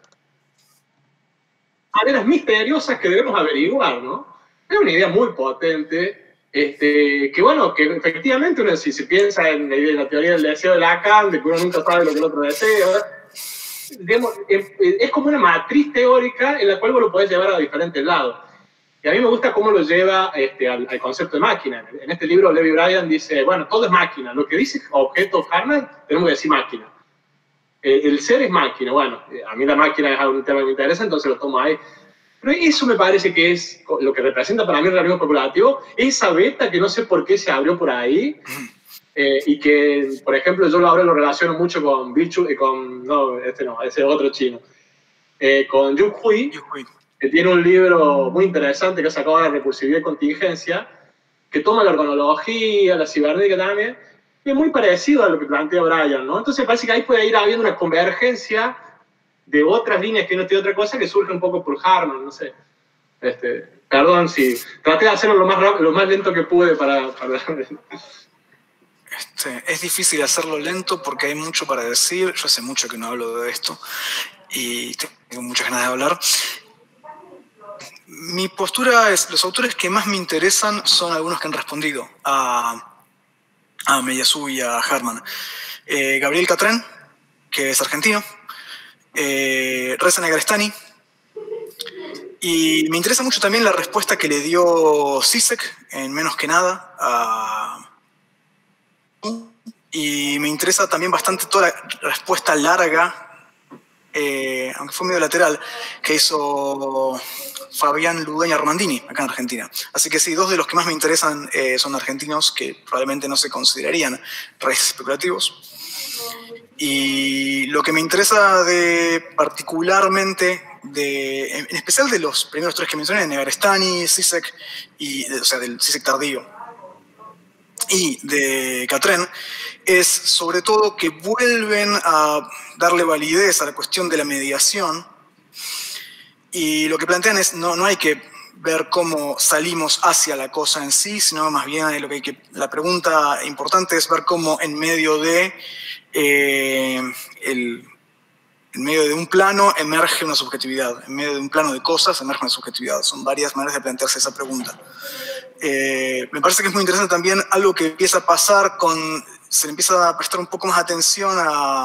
Maneras misteriosas que debemos averiguar, ¿no? Es una idea muy potente, que efectivamente uno, si se piensa en la teoría del deseo de Lacan, de que uno nunca sabe lo que el otro desea, digamos, es como una matriz teórica en la cual vos lo podés llevar a diferentes lados. Y a mí me gusta cómo lo lleva al concepto de máquina. En este libro, Levi Bryan dice, bueno, todo es máquina. Lo que dice objeto Harman, tenemos que decir máquina. El ser es máquina. Bueno, a mí la máquina es un tema que me interesa, entonces lo tomo ahí. Pero eso me parece que es lo que representa para mí el realismo especulativo, esa beta que no sé por qué se abrió por ahí, y que, por ejemplo, yo ahora lo relaciono mucho con Bichu, ese otro chino, con Yu Hui, que tiene un libro muy interesante que ha sacado de Recursividad y Contingencia, que toma la organología, la cibernética también, y es muy parecido a lo que plantea Bryan, ¿no? Entonces parece que ahí puede ir habiendo una convergencia de otras líneas que no tiene otra cosa, que surge un poco por Harman, no sé. Perdón, si traté de hacerlo lo más lento que pude para... Es difícil hacerlo lento porque hay mucho para decir. Yo hace mucho que no hablo de esto y tengo muchas ganas de hablar. Mi postura es, los autores que más me interesan son algunos que han respondido a Meillassoux y a Harman. Gabriel Catrén, que es argentino, Reza Negarestani, y me interesa mucho también la respuesta que le dio Zizek en Menos que Nada y me interesa también bastante toda la respuesta larga, aunque fue medio lateral, que hizo Fabián Ludueña Romandini, acá en Argentina. Así que sí, dos de los que más me interesan son argentinos, que probablemente no se considerarían raíces especulativos. Y lo que me interesa particularmente, en especial de los primeros tres que mencioné, Negarestani, Zizek, del Zizek tardío, y de Catrén, es sobre todo que vuelven a darle validez a la cuestión de la mediación. Y lo que plantean es, no hay que ver cómo salimos hacia la cosa en sí, sino más bien la pregunta importante es ver cómo en medio de un plano emerge una subjetividad, en medio de un plano de cosas emerge una subjetividad. Son varias maneras de plantearse esa pregunta. Me parece que es muy interesante también algo que empieza a pasar se le empieza a prestar un poco más atención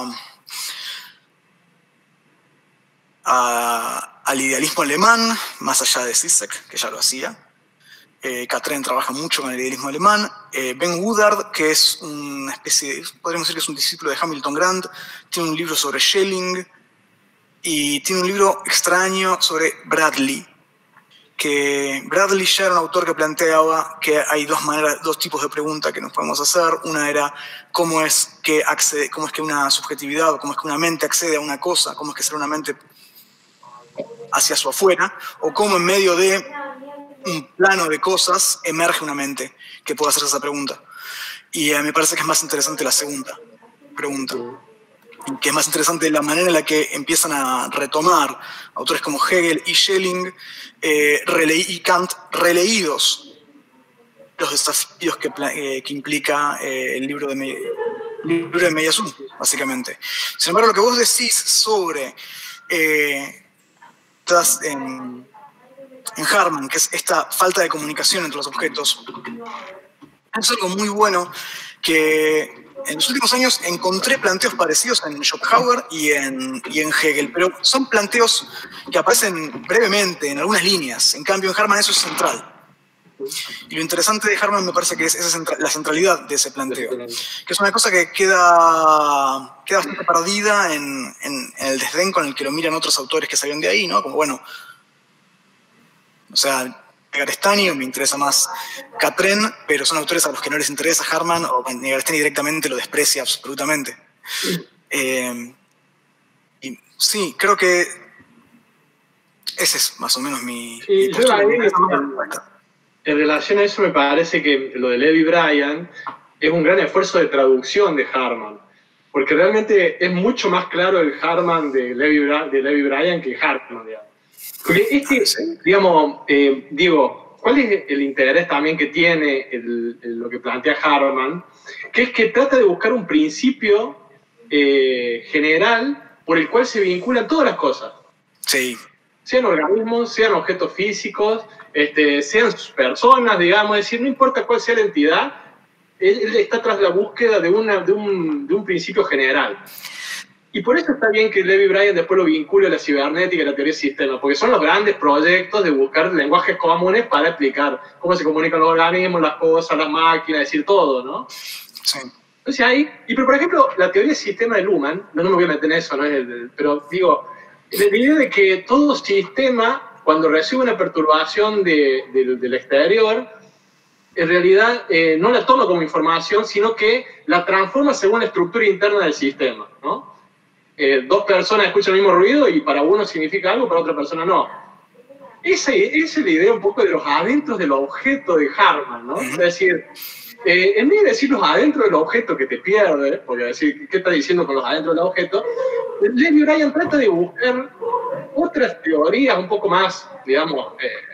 al idealismo alemán, más allá de Zizek, que ya lo hacía. Catrén trabaja mucho con el idealismo alemán. Ben Woodard, que es una especie podríamos decir que es un discípulo de Hamilton Grant, tiene un libro sobre Schelling y tiene un libro extraño sobre Bradley, que Bradley ya era un autor que planteaba que hay dos tipos de preguntas que nos podemos hacer. Una era cómo es que una subjetividad o cómo es que una mente accede a una cosa, cómo es que será una mente hacia su afuera, o cómo en medio de un plano de cosas emerge una mente que pueda hacerse esa pregunta. Y me parece que es más interesante la segunda pregunta. que es más interesante la manera en la que empiezan a retomar autores como Hegel y Schelling y Kant releídos los desafíos que implica el libro de mediación, básicamente. Sin embargo, lo que vos decís sobre en Harman, que es esta falta de comunicación entre los objetos, es algo muy bueno que en los últimos años encontré planteos parecidos en Schopenhauer y en Hegel, pero son planteos que aparecen brevemente en algunas líneas. En cambio, en Harman eso es central. Y lo interesante de Harman me parece que es la centralidad de ese planteo, que es una cosa que queda bastante perdida en el desdén con el que lo miran otros autores que salieron de ahí, ¿no? Como, bueno, o sea, Negarestani me interesa más Catren, pero son autores a los que no les interesa Harman, o Negarestani directamente lo desprecia absolutamente. Y sí, creo que ese es más o menos mi postura. En relación a eso, me parece que lo de Levi Bryan es un gran esfuerzo de traducción de Harman, porque realmente es mucho más claro el Harman de Levi Bryan que Harman, digamos. Porque digamos, ¿cuál es el interés también que tiene lo que plantea Harman? Que es que trata de buscar un principio general por el cual se vinculan todas las cosas. Sí. Sean organismos, sean objetos físicos, sean personas, digamos, es decir, no importa cuál sea la entidad, él está tras la búsqueda de un principio general. Y por eso está bien que Levi Bryan después lo vincule a la cibernética y a la teoría de sistemas, porque son los grandes proyectos de buscar lenguajes comunes para explicar cómo se comunican los organismos, las cosas, las máquinas, es decir, todo, ¿no? Sí. Entonces ahí, pero por ejemplo, la teoría del sistema de Luhmann, no me voy a meter en eso, ¿no? Pero digo, la idea de que todo sistema, cuando recibe una perturbación del exterior, en realidad no la toma como información, sino que la transforma según la estructura interna del sistema, ¿no? Dos personas escuchan el mismo ruido y para uno significa algo, para otra persona no. Esa es la idea un poco de los adentros del objeto de Harman, ¿no? Es decir, en vez de decir los adentros del objeto que te pierde, porque decir, ¿qué está diciendo con los adentros del objeto? Levi Bryan trata de buscar otras teorías un poco más, digamos,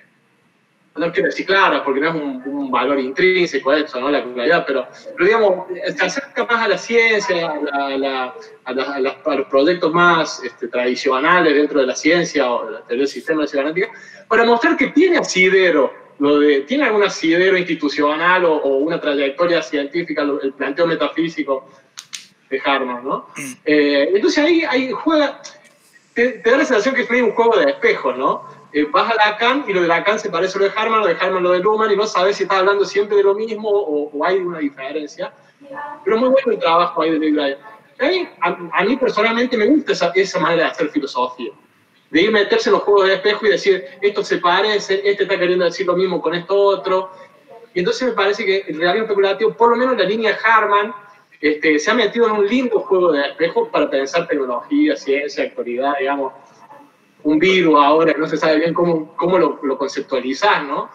no quiero decir claras, porque no es un valor intrínseco eso, ¿no? La claridad, pero digamos, se acerca más a la ciencia, a los proyectos más tradicionales dentro de la ciencia o de la teoría del sistema de cibernética, para mostrar que tiene asidero, tiene algún asidero institucional o una trayectoria científica, el planteo metafísico de Harman, ¿no? Entonces ahí juega, te da la sensación que es un juego de espejos, ¿no? Vas a Lacan y lo de Lacan se parece a lo de Harman lo de Luhmann, y no sabes si estás hablando siempre de lo mismo o hay una diferencia. Pero muy bueno el trabajo ahí de Levi Bryan. A mí personalmente me gusta esa manera de hacer filosofía, de ir meterse en los juegos de espejo y decir, esto se parece, está queriendo decir lo mismo con esto otro. Y entonces me parece que el realismo especulativo, por lo menos en la línea de Harman, se ha metido en un lindo juego de espejo para pensar tecnología, ciencia, actualidad, digamos. Un virus ahora, no se sabe bien cómo lo conceptualizás, ¿no?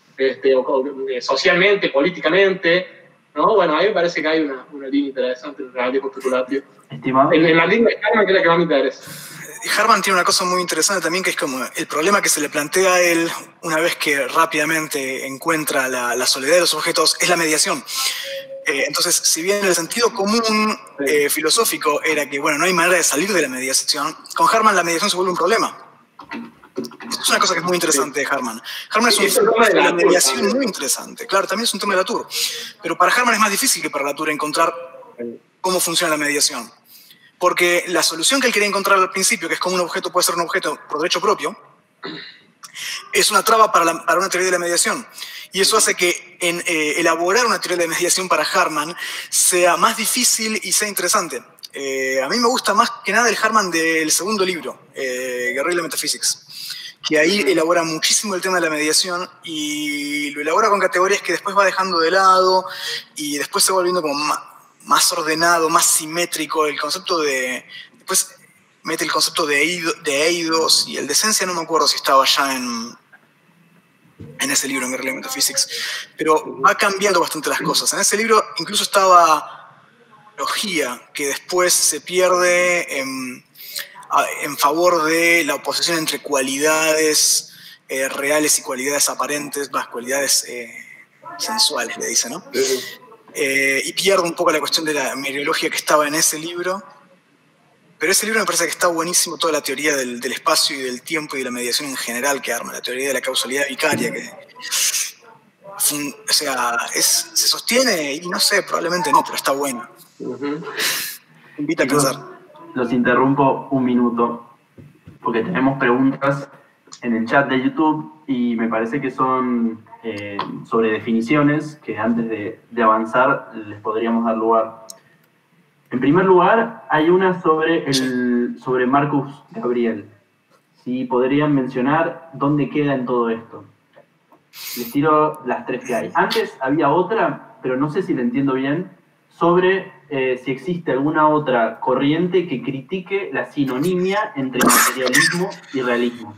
Socialmente, políticamente, ¿no? Bueno, a mí me parece que hay una línea interesante en el realismo especulativo. Estimado. En la línea de Harman, que es la que más me interesa. Harman tiene una cosa muy interesante también, que es como el problema que se le plantea a él una vez que rápidamente encuentra la soledad de los objetos, es la mediación. Entonces, si bien el sentido común filosófico era que, bueno, no hay manera de salir de la mediación, con Harman la mediación se vuelve un problema. Es una cosa que es muy interesante de Harman. Harman es un tema de la mediación muy interesante. Claro, también es un tema de Latour. Pero para Harman es más difícil que para Latour encontrar cómo funciona la mediación. Porque la solución que él quería encontrar al principio, que es cómo un objeto puede ser un objeto por derecho propio, es una traba para una teoría de la mediación. Y eso hace que elaborar una teoría de la mediación para Harman sea más difícil y sea interesante. A mí me gusta más que nada el Harman del segundo libro, Guerrilla Metaphysics, que ahí elabora muchísimo el tema de la mediación y lo elabora con categorías que después va dejando de lado y después se va volviendo como más ordenado, más simétrico. El concepto después mete el concepto de eidos y el de esencia, no me acuerdo si estaba ya en ese libro, en Guerrilla Metaphysics, pero va cambiando bastante las cosas. En ese libro incluso estaba analogía que después se pierde en favor de la oposición entre cualidades reales y cualidades aparentes, más cualidades sensuales, le dice, ¿no? Y pierde un poco la cuestión de la mereología que estaba en ese libro. Pero ese libro me parece que está buenísimo, toda la teoría del espacio y del tiempo y de la mediación en general que arma, la teoría de la causalidad vicaria, que o sea, se sostiene y no sé, probablemente no, pero está bueno. Invita a pensar. Los interrumpo un minuto, porque tenemos preguntas en el chat de YouTube y me parece que son sobre definiciones que antes de avanzar les podríamos dar lugar. En primer lugar, hay una sobre Marcus Gabriel. Si podrían mencionar dónde queda en todo esto. Les tiro las tres que hay. Antes había otra, pero no sé si la entiendo bien, sobre si existe alguna otra corriente que critique la sinonimia entre materialismo y realismo.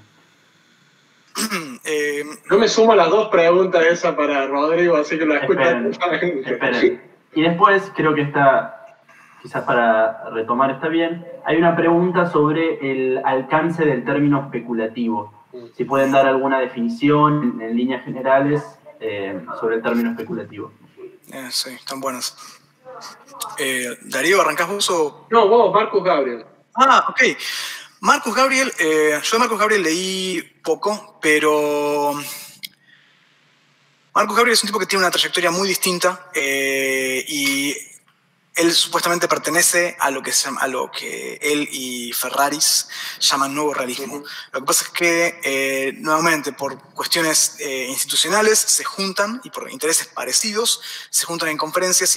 No me sumo a las dos preguntas esas para Rodrigo, así que lo escucho. Esperen. Y después, creo que esta, quizás para retomar está bien, hay una pregunta sobre el alcance del término especulativo. Si pueden dar alguna definición en líneas generales sobre el término especulativo. Sí, están buenas. Darío, ¿arrancás vos o...? No, vos, Marcus Gabriel. Ah, ok. Marcus Gabriel, yo de Marcus Gabriel leí poco, pero Marcus Gabriel es un tipo que tiene una trayectoria muy distinta y él supuestamente pertenece a lo que él y Ferraris llaman nuevo realismo. Lo que pasa es que, nuevamente, por cuestiones institucionales se juntan, y por intereses parecidos, se juntan en conferencias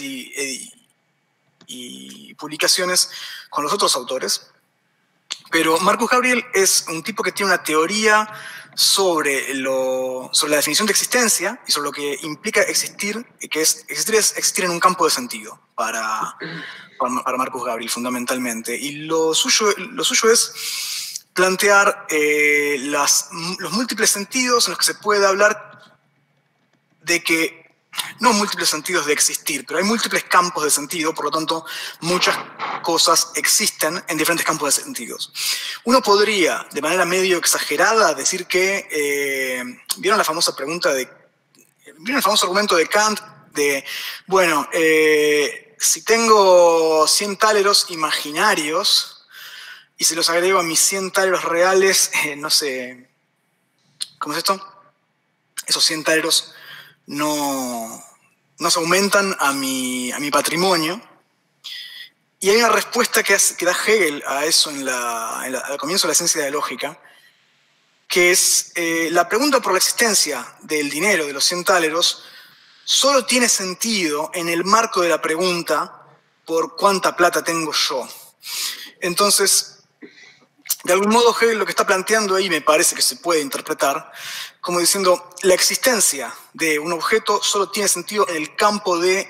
y publicaciones con los otros autores. Pero Marcus Gabriel es un tipo que tiene una teoría sobre la definición de existencia y sobre lo que implica existir, que existir es existir en un campo de sentido para Marcus Gabriel, fundamentalmente. Y lo suyo es plantear los múltiples sentidos en los que se puede hablar de que no múltiples sentidos de existir, pero hay múltiples campos de sentido, por lo tanto, muchas cosas existen en diferentes campos de sentidos. Uno podría, de manera medio exagerada, decir que, ¿vieron el famoso argumento de Kant de, bueno, si tengo 100 táleros imaginarios y se los agrego a mis 100 táleros reales, no sé, ¿cómo es esto? Esos 100 táleros no se aumentan a mi patrimonio. Y hay una respuesta que da Hegel a eso al comienzo de la ciencia de la lógica, que es la pregunta por la existencia del dinero, de los 100 táleros, solo tiene sentido en el marco de la pregunta por cuánta plata tengo yo. Entonces, de algún modo Hegel lo que está planteando ahí me parece que se puede interpretar como diciendo la existencia de un objeto solo tiene sentido en el campo de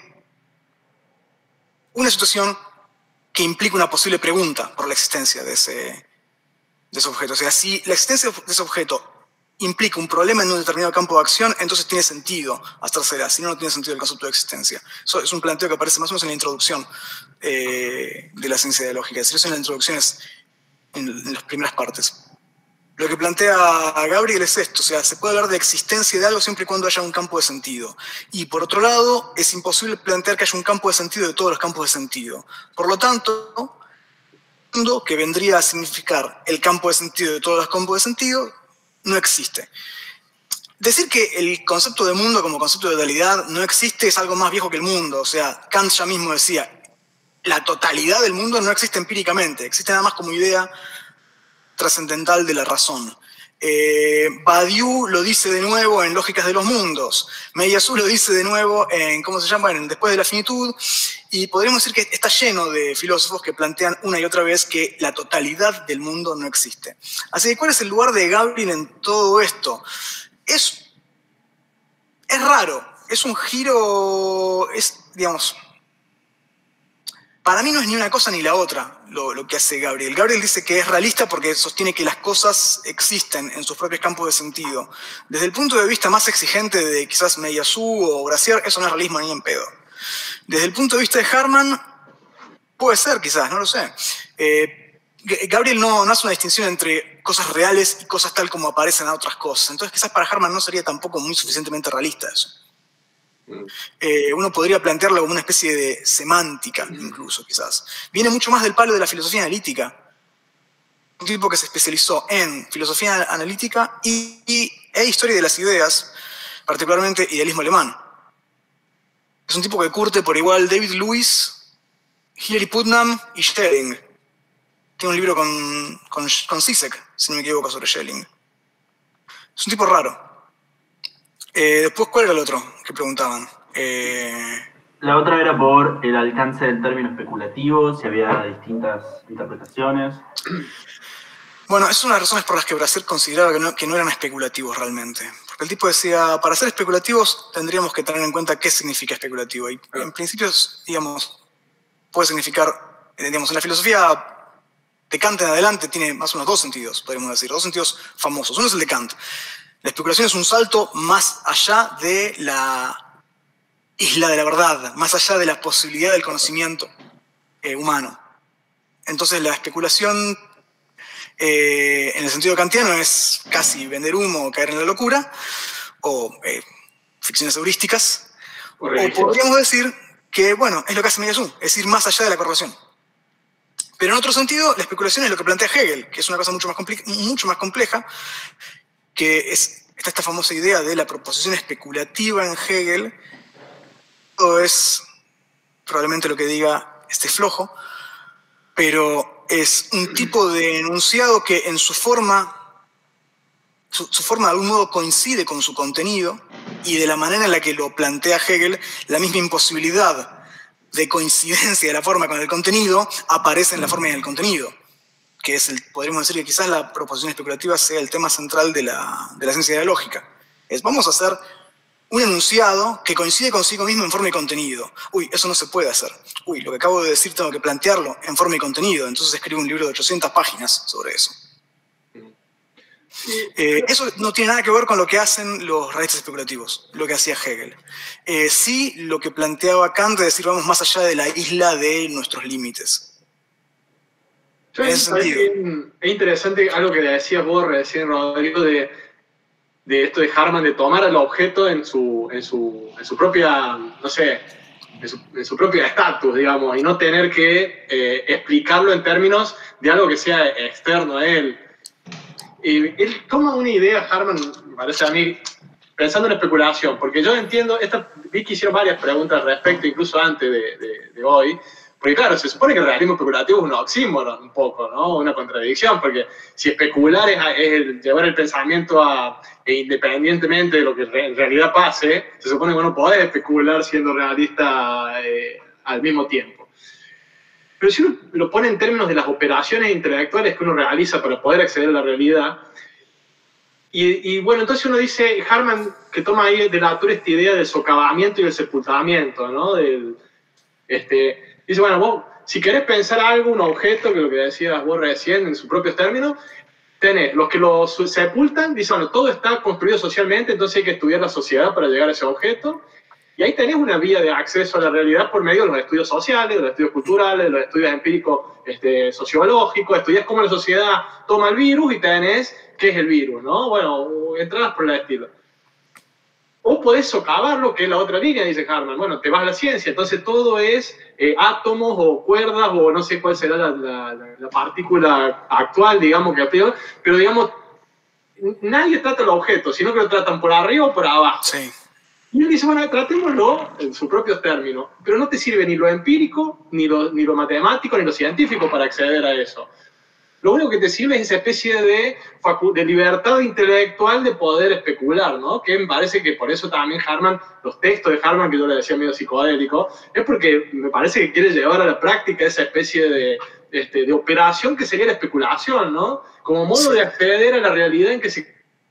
una situación que implica una posible pregunta por la existencia de ese objeto. O sea, si la existencia de ese objeto implica un problema en un determinado campo de acción, entonces tiene sentido hacérsela, si no, no tiene sentido el concepto de existencia. Eso es un planteo que aparece más o menos en la introducción de la ciencia de la lógica. Es decir, eso en la introducción es en las primeras partes. Lo que plantea Gabriel es esto, o sea, se puede hablar de existencia de algo siempre y cuando haya un campo de sentido. Y por otro lado, es imposible plantear que haya un campo de sentido de todos los campos de sentido. Por lo tanto, mundo que vendría a significar el campo de sentido de todos los campos de sentido no existe. Decir que el concepto de mundo como concepto de totalidad no existe es algo más viejo que el mundo. O sea, Kant ya mismo decía, la totalidad del mundo no existe empíricamente, existe nada más como idea trascendental de la razón. Badiou lo dice de nuevo en Lógicas de los Mundos, Meillassoux lo dice de nuevo en, ¿cómo se llama?, en Después de la Finitud, y podríamos decir que está lleno de filósofos que plantean una y otra vez que la totalidad del mundo no existe. Así que, ¿cuál es el lugar de Gabriel en todo esto? Es raro, es un giro, digamos, para mí no es ni una cosa ni la otra lo que hace Gabriel. Gabriel dice que es realista porque sostiene que las cosas existen en sus propios campos de sentido. Desde el punto de vista más exigente de quizás Meillassoux o Gracière, eso no es realismo ni en pedo. Desde el punto de vista de Harman, Puede ser, quizás, no lo sé. Gabriel no hace una distinción entre cosas reales y cosas tal como aparecen a otras cosas. Entonces quizás para Harman no sería tampoco muy suficientemente realista eso. Uno podría plantearlo como una especie de semántica, incluso, quizás. Viene mucho más del palo de la filosofía analítica. Un tipo que se especializó en filosofía analítica e historia de las ideas, particularmente idealismo alemán. Es un tipo que curte por igual David Lewis, Hilary Putnam y Schelling. Tiene un libro con Zizek, si no me equivoco, sobre Schelling. Es un tipo raro. Después, ¿cuál era el otro que preguntaban? La otra era por el alcance del término especulativo, si había distintas interpretaciones. Bueno, es una de las razones por las que Bracer consideraba que no eran especulativos realmente. Porque el tipo decía, para ser especulativos tendríamos que tener en cuenta qué significa especulativo. Y en principio, digamos, puede significar, digamos, en la filosofía de Kant en adelante tiene más o menos dos sentidos, podríamos decir, dos sentidos famosos. Uno es el de Kant. La especulación es un salto más allá de la isla de la verdad, más allá de la posibilidad del conocimiento humano. Entonces la especulación, en el sentido kantiano, es casi vender humo o caer en la locura, o ficciones heurísticas, o podríamos decir que, bueno, es lo que hace Mediasú, es ir más allá de la correlación. Pero en otro sentido, la especulación es lo que plantea Hegel, que es una cosa mucho más compleja, que está esta famosa idea de la proposición especulativa en Hegel. Todo es probablemente lo que diga flojo, pero es un tipo de enunciado que en su forma de algún modo coincide con su contenido, y de la manera en la que lo plantea Hegel, la misma imposibilidad de coincidencia de la forma con el contenido aparece en la forma y en el contenido, que podríamos decir que quizás la proposición especulativa sea el tema central de la ciencia de la lógica. Vamos a hacer un enunciado que coincide consigo mismo en forma y contenido. Uy, eso no se puede hacer. Uy, lo que acabo de decir tengo que plantearlo en forma y contenido. Entonces escribo un libro de 800 páginas sobre eso. Eso no tiene nada que ver con lo que hacen los realistas especulativos, lo que hacía Hegel. Sí, lo que planteaba Kant de decir vamos más allá de la isla de nuestros límites. En ese sentido. Es interesante algo que decías vos recién, Rodrigo, de esto de Harman, de tomar al objeto en su propia, no sé, en su propio estatus, digamos, y no tener que explicarlo en términos de algo que sea externo a él. Él toma una idea, Harman, me parece a mí, pensando en especulación, porque yo entiendo, vi que hicieron varias preguntas al respecto, incluso antes de hoy, porque claro, se supone que el realismo especulativo es un oxímoron un poco, ¿no? Una contradicción, porque si especular es llevar el pensamiento independientemente de lo que en realidad pase, se supone que uno puede especular siendo realista al mismo tiempo. Pero si uno lo pone en términos de las operaciones intelectuales que uno realiza para poder acceder a la realidad, y bueno, entonces uno dice, Harman, que toma ahí de la autor esta idea del socavamiento y del sepultamiento, ¿no? Dice, bueno, vos, si querés pensar algo, un objeto, que lo que decías vos recién, en sus propios términos, tenés los que lo sepultan, dicen, bueno, todo está construido socialmente, entonces hay que estudiar la sociedad para llegar a ese objeto. Y ahí tenés una vía de acceso a la realidad por medio de los estudios sociales, de los estudios culturales, de los estudios empíricos sociológicos, estudias cómo la sociedad toma el virus y tenés qué es el virus, ¿no? Bueno, entradas por el estilo. O podés socavarlo, que es la otra línea, dice Harman. Bueno, te vas a la ciencia, entonces todo es átomos o cuerdas, o no sé cuál será la partícula actual, digamos, que aplica, pero digamos, nadie trata el objeto, sino que lo tratan por arriba o por abajo. Sí. Y él dice, bueno, tratémoslo en sus propios términos, pero no te sirve ni lo empírico, ni lo matemático, ni lo científico para acceder a eso. Lo único que te sirve es esa especie de libertad intelectual de poder especular, ¿no? Que me parece que por eso también Harman, los textos de Harman, que yo le decía medio psicodélico, es porque me parece que quiere llevar a la práctica esa especie de operación que sería la especulación, ¿no? Como modo de acceder a la realidad en que se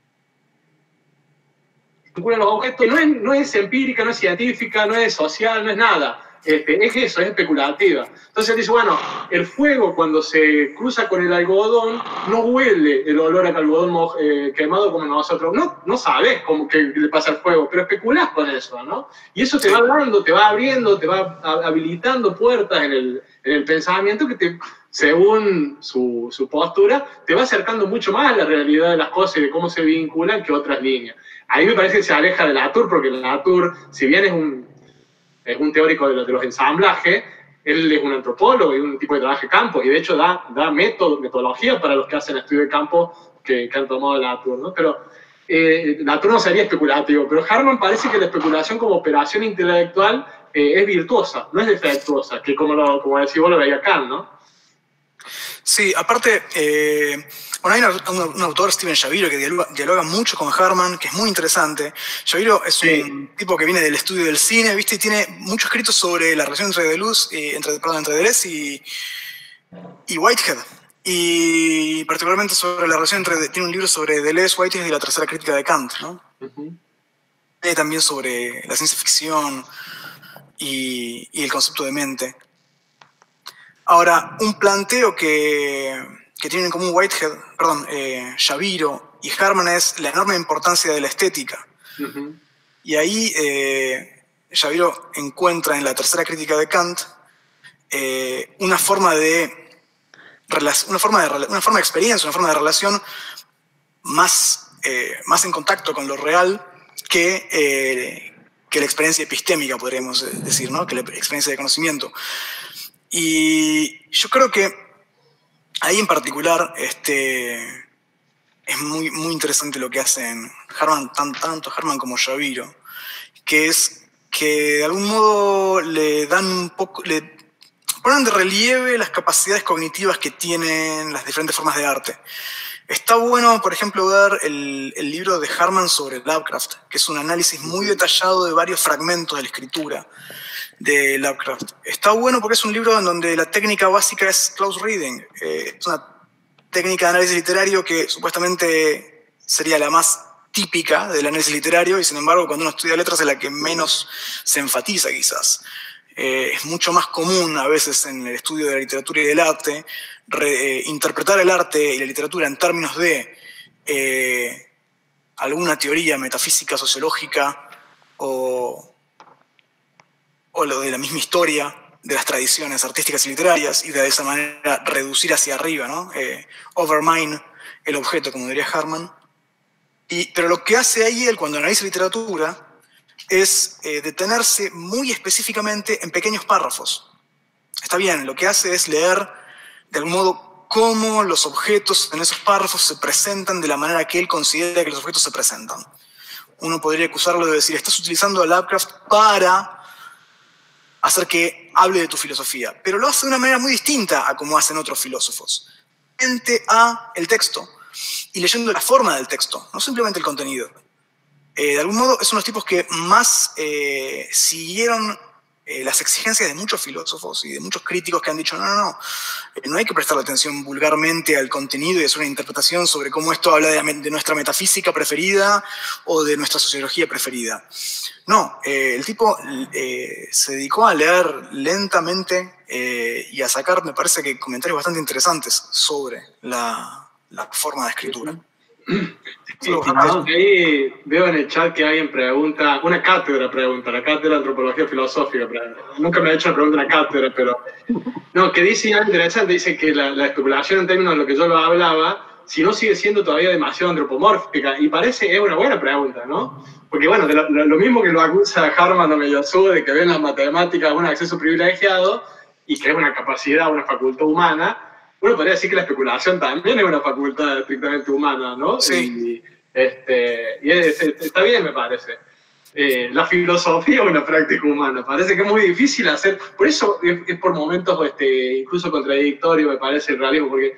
los objetos, no es empírica, no es científica, no es social, no es nada. Es eso, es especulativa. Entonces él dice, bueno, el fuego cuando se cruza con el algodón no huele el olor al algodón quemado como nosotros. No sabes cómo que le pasa al fuego, pero especulás con eso, ¿no? Y eso te va dando, te va abriendo, te va habilitando puertas en en el pensamiento que según su postura, te va acercando mucho más a la realidad de las cosas y de cómo se vinculan que otras líneas. Ahí me parece que se aleja de Latour, porque Latour, si bien es un teórico de los ensamblajes, él es un antropólogo y un tipo de trabajo de campo, y de hecho da metodología para los que hacen estudio de campo que han tomado Latour, ¿no? Pero Latour no sería especulativo, pero Harman parece que la especulación como operación intelectual es virtuosa, no es defectuosa, que como decís vos lo veía Kant, ¿no? Sí, aparte, bueno, hay un autor, Steven Shaviro, que dialoga mucho con Harman, que es muy interesante. Shaviro es un tipo que viene del estudio del cine, ¿viste? Y tiene mucho escrito sobre la relación entre Deleuze y Whitehead. Y particularmente sobre la relación tiene un libro sobre Deleuze, Whitehead y la tercera crítica de Kant, ¿no? También sobre la ciencia ficción y el concepto de mente. Ahora, un planteo que tienen en común Shaviro y Harman es la enorme importancia de la estética. Y ahí Shaviro encuentra en la tercera crítica de Kant una forma de experiencia, una forma de relación más en contacto con lo real que la experiencia epistémica, podríamos decir, ¿no? Que la experiencia de conocimiento. Y yo creo que ahí en particular es muy, muy interesante lo que hacen Harman, tanto Harman como Shaviro, que es que de algún modo le ponen de relieve las capacidades cognitivas que tienen las diferentes formas de arte. Está bueno, por ejemplo, ver el libro de Harman sobre Lovecraft, que es un análisis muy detallado de varios fragmentos de la escritura de Lovecraft. Está bueno porque es un libro en donde la técnica básica es close reading. Es una técnica de análisis literario que supuestamente sería la más típica del análisis literario y sin embargo cuando uno estudia letras es la que menos se enfatiza quizás. Es mucho más común a veces en el estudio de la literatura y del arte interpretar el arte y la literatura en términos de alguna teoría metafísica, sociológica o lo de la misma historia de las tradiciones artísticas y literarias y de esa manera reducir hacia arriba, ¿no? Overmine el objeto, como diría Harman. Pero lo que hace ahí él cuando analiza literatura es detenerse muy específicamente en pequeños párrafos. Está bien, lo que hace es leer de algún modo cómo los objetos en esos párrafos se presentan de la manera que él considera que los objetos se presentan. Uno podría acusarlo de decir, estás utilizando a Lovecraft para hacer que hable de tu filosofía, pero lo hace de una manera muy distinta a como hacen otros filósofos. Frente a el texto y leyendo la forma del texto, no simplemente el contenido. De algún modo, es uno de los tipos que más siguieron las exigencias de muchos filósofos y de muchos críticos que han dicho no hay que prestarle atención vulgarmente al contenido y hacer una interpretación sobre cómo esto habla de nuestra metafísica preferida o de nuestra sociología preferida. No, el tipo se dedicó a leer lentamente y a sacar, me parece que comentarios bastante interesantes sobre la forma de escritura. Sí, ahí veo en el chat que alguien pregunta, la cátedra de antropología filosófica, nunca me ha hecho una pregunta en la cátedra, pero no, que dice algo interesante, dice que la especulación en términos de lo que yo lo hablaba, si no sigue siendo todavía demasiado antropomórfica, y parece que es una buena pregunta, ¿no? Porque bueno, lo mismo que lo acusa Harman o Meillassoux de que ven las matemáticas un acceso privilegiado y que es una capacidad, una facultad humana, uno podría decir que la especulación también es una facultad estrictamente humana, ¿no? Sí. Y está bien, me parece. La filosofía es una práctica humana. Parece que es muy difícil hacer. Por eso es por momentos incluso contradictorio, me parece, el realismo, porque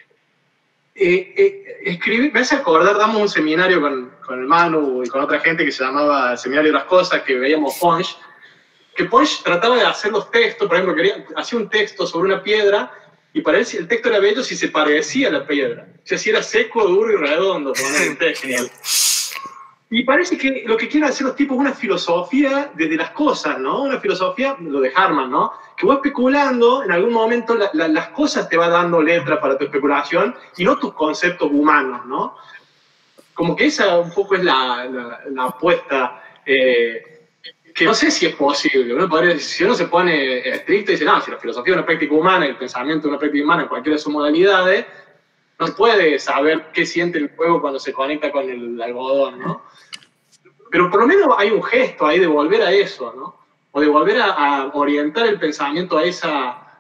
escribir, me hace acordar, damos un seminario con el Manu y con otra gente que se llamaba el Seminario de las Cosas, que veíamos Punch, que Punch trataba de hacer los textos, por ejemplo, hacía un texto sobre una piedra. Y para él el texto era bello si se parecía a la piedra. O sea, si era seco, duro y redondo. Genial. Y parece que lo que quieren hacer los tipos es una filosofía desde las cosas, ¿no? Una filosofía, lo de Harman, ¿no? Que vos especulando, en algún momento las cosas te van dando letra para tu especulación y no tus conceptos humanos, ¿no? Como que esa un poco es la apuesta no sé si es posible. Uno podría decir, si uno se pone estricto y dice, no, si la filosofía es una práctica humana y el pensamiento es una práctica humana en cualquiera de sus modalidades, no se puede saber qué siente el fuego cuando se conecta con el algodón, ¿no? Pero por lo menos hay un gesto ahí de volver a eso, ¿no? O de volver a orientar el pensamiento a esa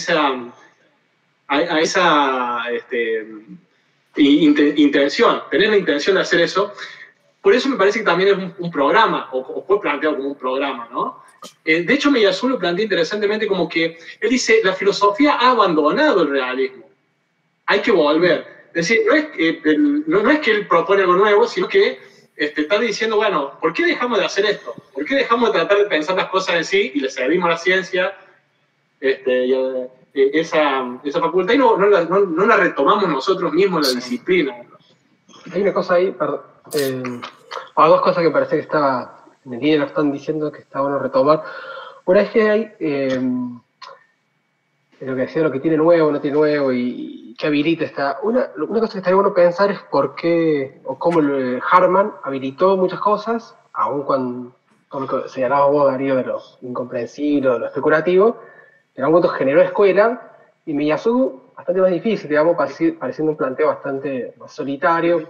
intención, tener la intención de hacer eso. Por eso me parece que también es un programa, o fue planteado como un programa, ¿no? De hecho, Meillassoux lo plantea interesantemente como que él dice, la filosofía ha abandonado el realismo. Hay que volver. Es decir, no es que él propone algo nuevo, sino que está diciendo, bueno, ¿por qué dejamos de hacer esto? ¿Por qué dejamos de tratar de pensar las cosas en sí y le servimos a la ciencia esa facultad y no la retomamos nosotros mismos, la disciplina? Hay una cosa ahí, perdón. Hay dos cosas que parece que estaba en el líder, lo están diciendo que está bueno retomar. Una es que hay lo que decía, lo que tiene nuevo, no tiene nuevo y que habilita está. Una cosa que estaría bueno pensar es por qué o cómo Hartmann habilitó muchas cosas, aun cuando, como señalaba vos, Darío, de lo incomprensible, de lo especulativo, en algún momento generó escuela, y Meillassoux bastante más difícil, digamos, pareciendo un planteo bastante más solitario.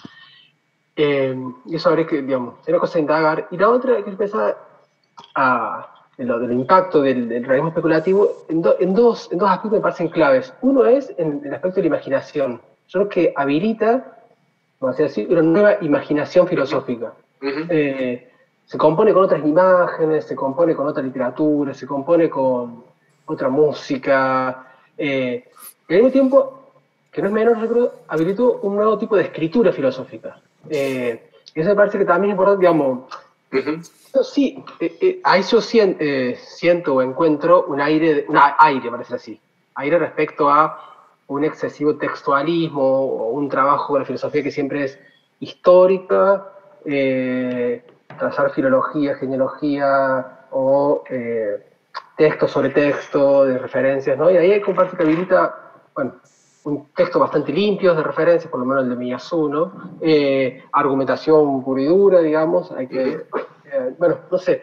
Y eso habría que, digamos, sería una cosa de indagar. Y la otra que empezar del impacto del realismo especulativo en dos aspectos me parecen claves. Uno es en el aspecto de la imaginación. Yo creo que habilita, vamos a decir así, una nueva imaginación filosófica. Se compone con otras imágenes, se compone con otra literatura, se compone con otra música. Y al mismo tiempo, que no es menor, yo creo, habilitó un nuevo tipo de escritura filosófica. Y eso me parece que también es importante, digamos. Sí, ahí yo siento o encuentro un aire, parece así, aire respecto a un excesivo textualismo o un trabajo de la filosofía que siempre es histórica, trazar filología, genealogía o texto sobre texto de referencias, ¿no? Y ahí comparte que habilita, bueno, un texto bastante limpio de referencias, por lo menos el de Meillassoux, ¿no? Argumentación pura y dura, digamos, hay que... bueno, no sé.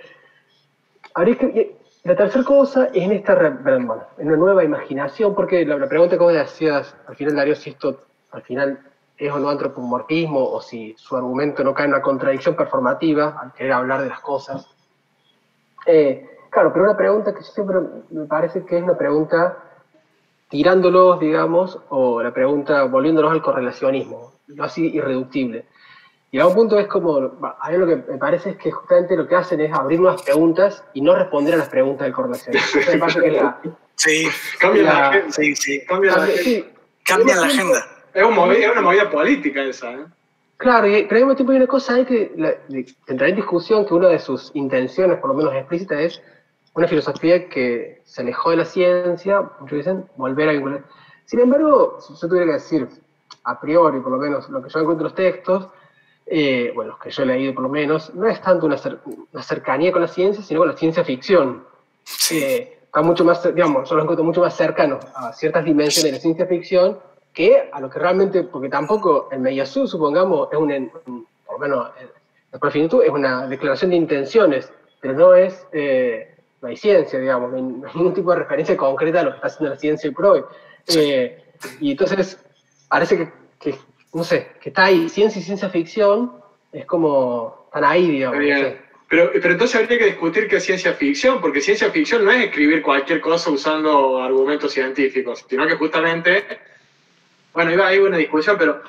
La tercera cosa es en una nueva imaginación, porque la pregunta que vos decías al final, Darío, si esto al final es o no antropomorfismo, o si su argumento no cae en una contradicción performativa al querer hablar de las cosas. Claro, pero una pregunta que siempre me parece que es una pregunta tirándolos, digamos, o la pregunta volviéndolos al correlacionismo, lo así irreductible. Y a un punto es como, a mí lo que me parece es que justamente lo que hacen es abrir nuevas preguntas y no responder a las preguntas del correlacionismo. Eso me parece que es sí, cambian la agenda. Cambian la agenda. Es una movida política esa, ¿eh? Claro, pero al mismo tiempo hay una cosa ahí que entra en discusión, que una de sus intenciones, por lo menos explícita, es una filosofía que se alejó de la ciencia, muchos dicen, volver a vincular. Sin embargo, si yo tuviera que decir, a priori, por lo menos, lo que yo encuentro en los textos, bueno, los que yo he leído por lo menos, no es tanto una cercanía con la ciencia, sino con la ciencia ficción. Está mucho más, digamos, yo lo encuentro mucho más cercano a ciertas dimensiones de la ciencia ficción que a lo que realmente, porque tampoco el Meillassoux, supongamos, es por lo menos, la finitud es una declaración de intenciones, pero no es, no hay ciencia, digamos, no hay ningún tipo de referencia concreta a lo que está haciendo la ciencia hoy por hoy. Y entonces, parece que no sé, que está ahí, ciencia y ciencia ficción, es como, están ahí, digamos. No sé. Pero entonces habría que discutir qué es ciencia ficción, porque ciencia ficción no es escribir cualquier cosa usando argumentos científicos, sino que justamente, bueno, iba a haber una discusión, pero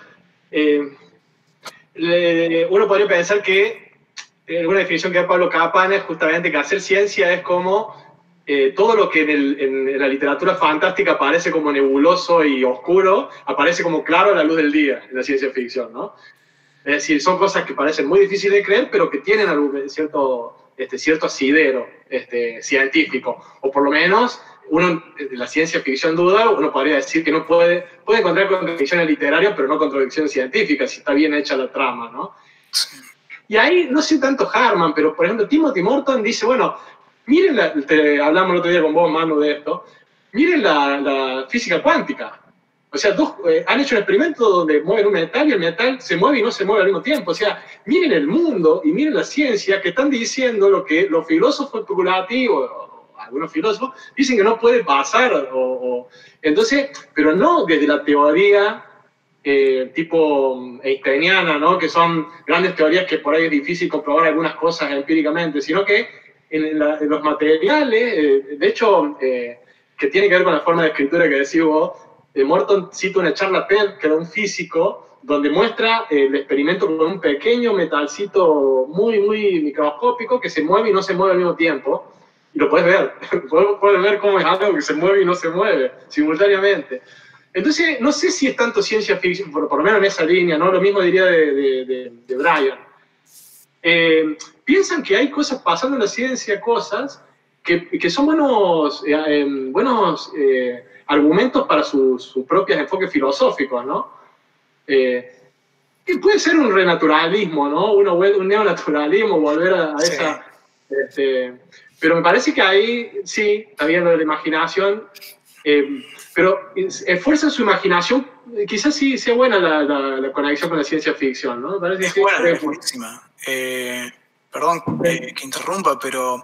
uno podría pensar que una definición que da Pablo Capán es justamente que hacer ciencia es como todo lo que en la literatura fantástica aparece como nebuloso y oscuro, aparece como claro a la luz del día en la ciencia ficción, ¿no? Es decir, son cosas que parecen muy difíciles de creer, pero que tienen algún cierto asidero científico. O por lo menos, uno de la ciencia ficción duda, uno podría decir que no puede encontrar contradicciones literarias, pero no contradicciones científicas, si está bien hecha la trama, ¿no? Y ahí, no sé tanto Hartmann, pero por ejemplo, Timothy Morton dice, bueno, miren, hablamos el otro día con vos, Manu, de esto, miren la física cuántica. O sea, han hecho un experimento donde mueven un metal y el metal se mueve y no se mueve al mismo tiempo. O sea, miren el mundo y miren la ciencia que están diciendo lo que los filósofos especulativos, o algunos filósofos, dicen que no puede pasar. Entonces, pero no desde la teoría tipo einsteiniana, ¿no? Que son grandes teorías que por ahí es difícil comprobar algunas cosas empíricamente, sino que en los materiales, de hecho, que tiene que ver con la forma de escritura que decís vos, Morton cita una charla TED, que era un físico, donde muestra el experimento con un pequeño metalcito muy, muy microscópico que se mueve y no se mueve al mismo tiempo. Y lo puedes ver. Puedes ver cómo es algo que se mueve y no se mueve simultáneamente. Entonces, no sé si es tanto ciencia ficción, por lo menos en esa línea, ¿no? Lo mismo diría de Brian. Piensan que hay cosas pasando en la ciencia, cosas que son buenos argumentos para sus propios enfoques filosóficos, ¿no? Y puede ser un renaturalismo, ¿no? Un neonaturalismo, volver a esa... pero me parece que ahí, sí, está bien lo de la imaginación, pero esfuerzan su imaginación, quizás sí sea buena la conexión con la ciencia ficción, ¿no? Me parece es que buena, es buenísima. Perdón que interrumpa, pero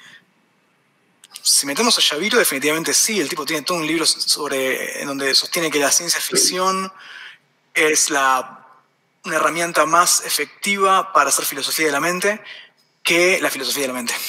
si metemos a Shaviro, definitivamente sí. El tipo tiene todo un libro en donde sostiene que la ciencia ficción es una herramienta más efectiva para hacer filosofía de la mente que la filosofía de la mente.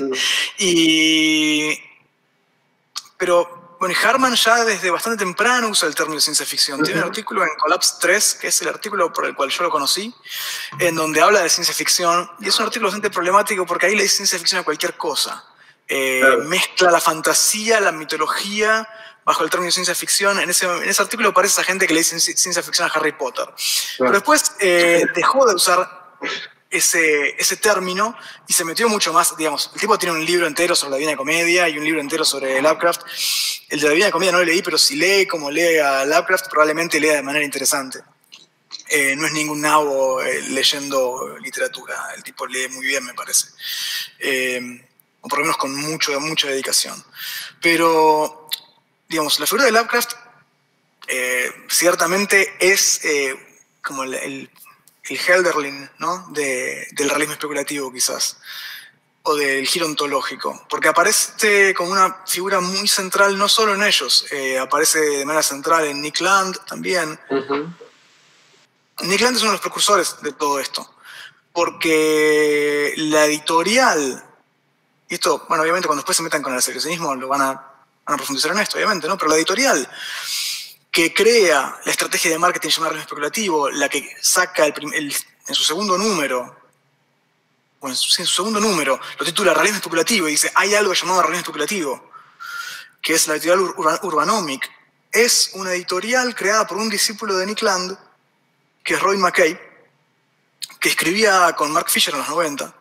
Pero bueno, Harman ya desde bastante temprano usa el término ciencia ficción. Tiene un artículo en Collapse 3, que es el artículo por el cual yo lo conocí, en donde habla de ciencia ficción, y es un artículo bastante problemático porque ahí le dice ciencia ficción a cualquier cosa. Mezcla la fantasía, la mitología, bajo el término ciencia ficción. En ese artículo aparece esa gente que le dice ciencia ficción a Harry Potter. Pero después dejó de usar ese término y se metió mucho más, digamos, el tipo tiene un libro entero sobre la Divina Comedia y un libro entero sobre Lovecraft. El de la Divina Comedia no lo leí, pero si lee como lee a Lovecraft, probablemente lea de manera interesante. No es ningún nabo leyendo literatura, el tipo lee muy bien, me parece. O por lo menos con mucha dedicación. Pero, digamos, la figura de Lovecraft ciertamente es como el Hölderlin, ¿no? Del realismo especulativo, quizás, o del giro ontológico, porque aparece como una figura muy central no solo en ellos, aparece de manera central en Nick Land también. Nick Land es uno de los precursores de todo esto, porque la editorial, y esto, bueno, obviamente cuando después se metan con el aceleracionismo lo van a profundizar en esto, obviamente, ¿no? Pero la editorial que crea la estrategia de marketing llamada realismo especulativo, la que saca en su segundo número, bueno, en su segundo número, lo titula Realismo especulativo y dice, hay algo llamado realismo especulativo, que es la editorial Urbanomic. Es una editorial creada por un discípulo de Nick Land, que es Roy McKay, que escribía con Mark Fisher en los 90.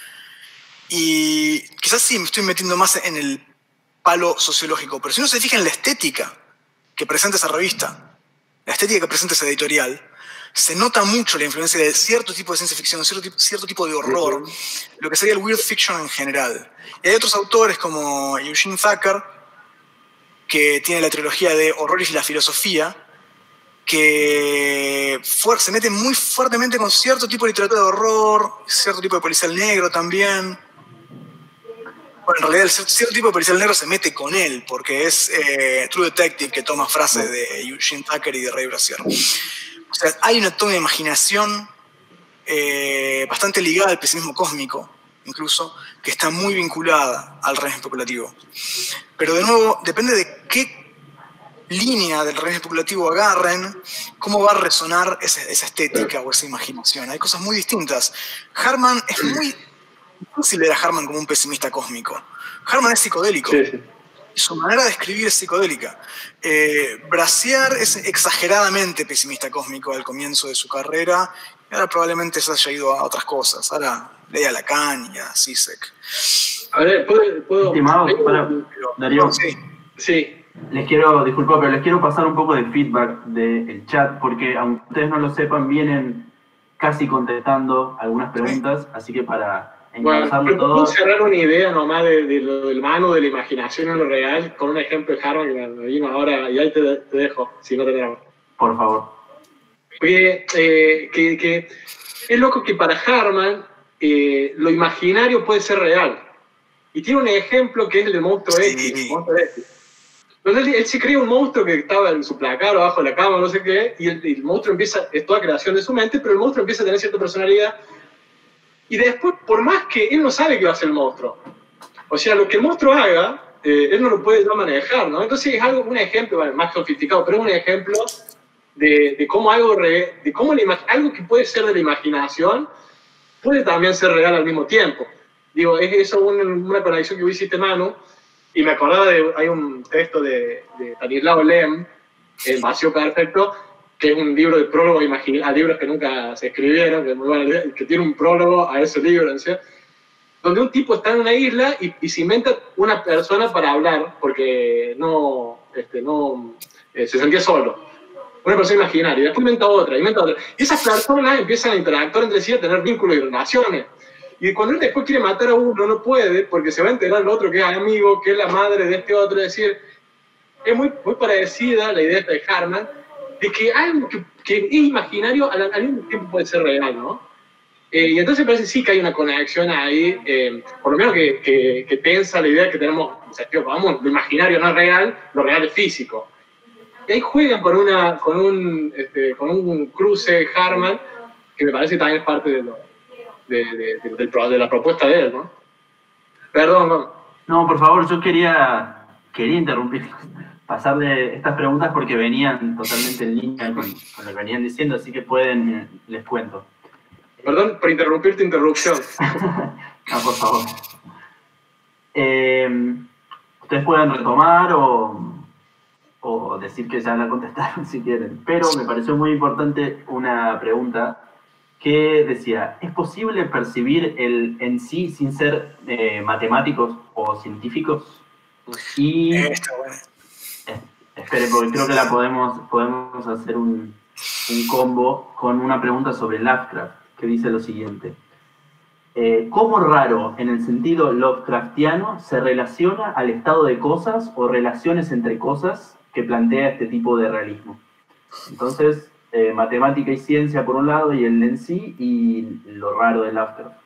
Y quizás sí me estoy metiendo más en el palo sociológico, pero si uno se fija en la estética que presenta esa revista, la estética que presenta esa editorial, se nota mucho la influencia de cierto tipo de ciencia ficción, cierto tipo de horror, lo que sería el weird fiction en general. Y hay otros autores como Eugene Thacker, que tiene la trilogía de Horrores y la filosofía, que se mete muy fuertemente con cierto tipo de literatura de horror, cierto tipo de policial negro también. Bueno, en realidad cierto tipo de policial negro se mete con él, porque es True Detective, que toma frases de Eugene Thacker y de Ray Brassier. O sea, hay una toma de imaginación bastante ligada al pesimismo cósmico, incluso, que está muy vinculada al realismo especulativo. Pero de nuevo, depende de qué línea del realismo especulativo agarren, cómo va a resonar esa estética o esa imaginación. Hay cosas muy distintas. Harman es muy difícil ver a Harman como un pesimista cósmico. Harman es psicodélico. Sí. Su manera de escribir es psicodélica. Brassier es exageradamente pesimista cósmico al comienzo de su carrera, y ahora probablemente se haya ido a otras cosas. Ahora lee a Lacan y a Zizek. A ver, ¿puedo? Estimado, Darío. Sí. Les quiero pasar un poco de feedback del chat, porque aunque ustedes no lo sepan, vienen casi contestando algunas preguntas, así que para encauzarlo todo. ¿Puedo cerrar una idea nomás de lo del mano, de la imaginación en lo real, con un ejemplo de Harman que me vino ahora, y ahí te dejo, si no te tenemos. Por favor. Porque que es loco que para Harman lo imaginario puede ser real. Y tiene un ejemplo que es el del monstruo X. Entonces él se crea un monstruo que estaba en su placar o abajo de la cama, no sé qué, y el monstruo empieza, es toda creación de su mente, pero el monstruo empieza a tener cierta personalidad. Y después, por más que él no sabe qué va a hacer el monstruo, o sea, lo que el monstruo haga, él no lo puede no manejar, ¿no? Entonces es algo, un ejemplo, bueno, más sofisticado, pero es un ejemplo de cómo algo que puede ser de la imaginación puede también ser real al mismo tiempo. Digo, es eso una conexión que hiciste, Manu, y me acordaba hay un texto de Stanislao Lem, El Vacío Perfecto, que es un libro de prólogos a libros que nunca se escribieron, que tiene un prólogo a ese libro, ¿sí? Donde un tipo está en una isla y se inventa una persona para hablar, porque se sentía solo. Una persona imaginaria, y después inventa otra. Y esas personas empiezan a interactuar entre sí, a tener vínculos y relaciones. Y cuando él después quiere matar a uno, no puede, porque se va a enterar el otro que es amigo, que es la madre de este otro. Es decir, es muy parecida la idea de Harman, de que algo que es imaginario al mismo tiempo puede ser real, ¿no? Y entonces parece sí que hay una conexión ahí, por lo menos que tensa la idea que tenemos, o sea, vamos, lo imaginario no es real, lo real es físico. Y ahí juegan con un cruce Harman, que me parece también es parte de la propuesta de él, ¿no? Perdón, no. No, por favor, yo quería interrumpir, pasarle estas preguntas porque venían totalmente en línea con lo que venían diciendo, así que les cuento. Perdón por interrumpir tu interrupción. No, por favor. Ustedes pueden retomar o decir que ya la contestaron si quieren, pero me pareció muy importante una pregunta que decía, ¿es posible percibir el en sí sin ser matemáticos o científicos? Y espere, porque creo que la podemos hacer un combo con una pregunta sobre Lovecraft, que dice lo siguiente. ¿Cómo raro, en el sentido Lovecraftiano, se relaciona al estado de cosas o relaciones entre cosas que plantea este tipo de realismo? Entonces, matemática y ciencia por un lado, y el en sí, y lo raro de Lovecraft.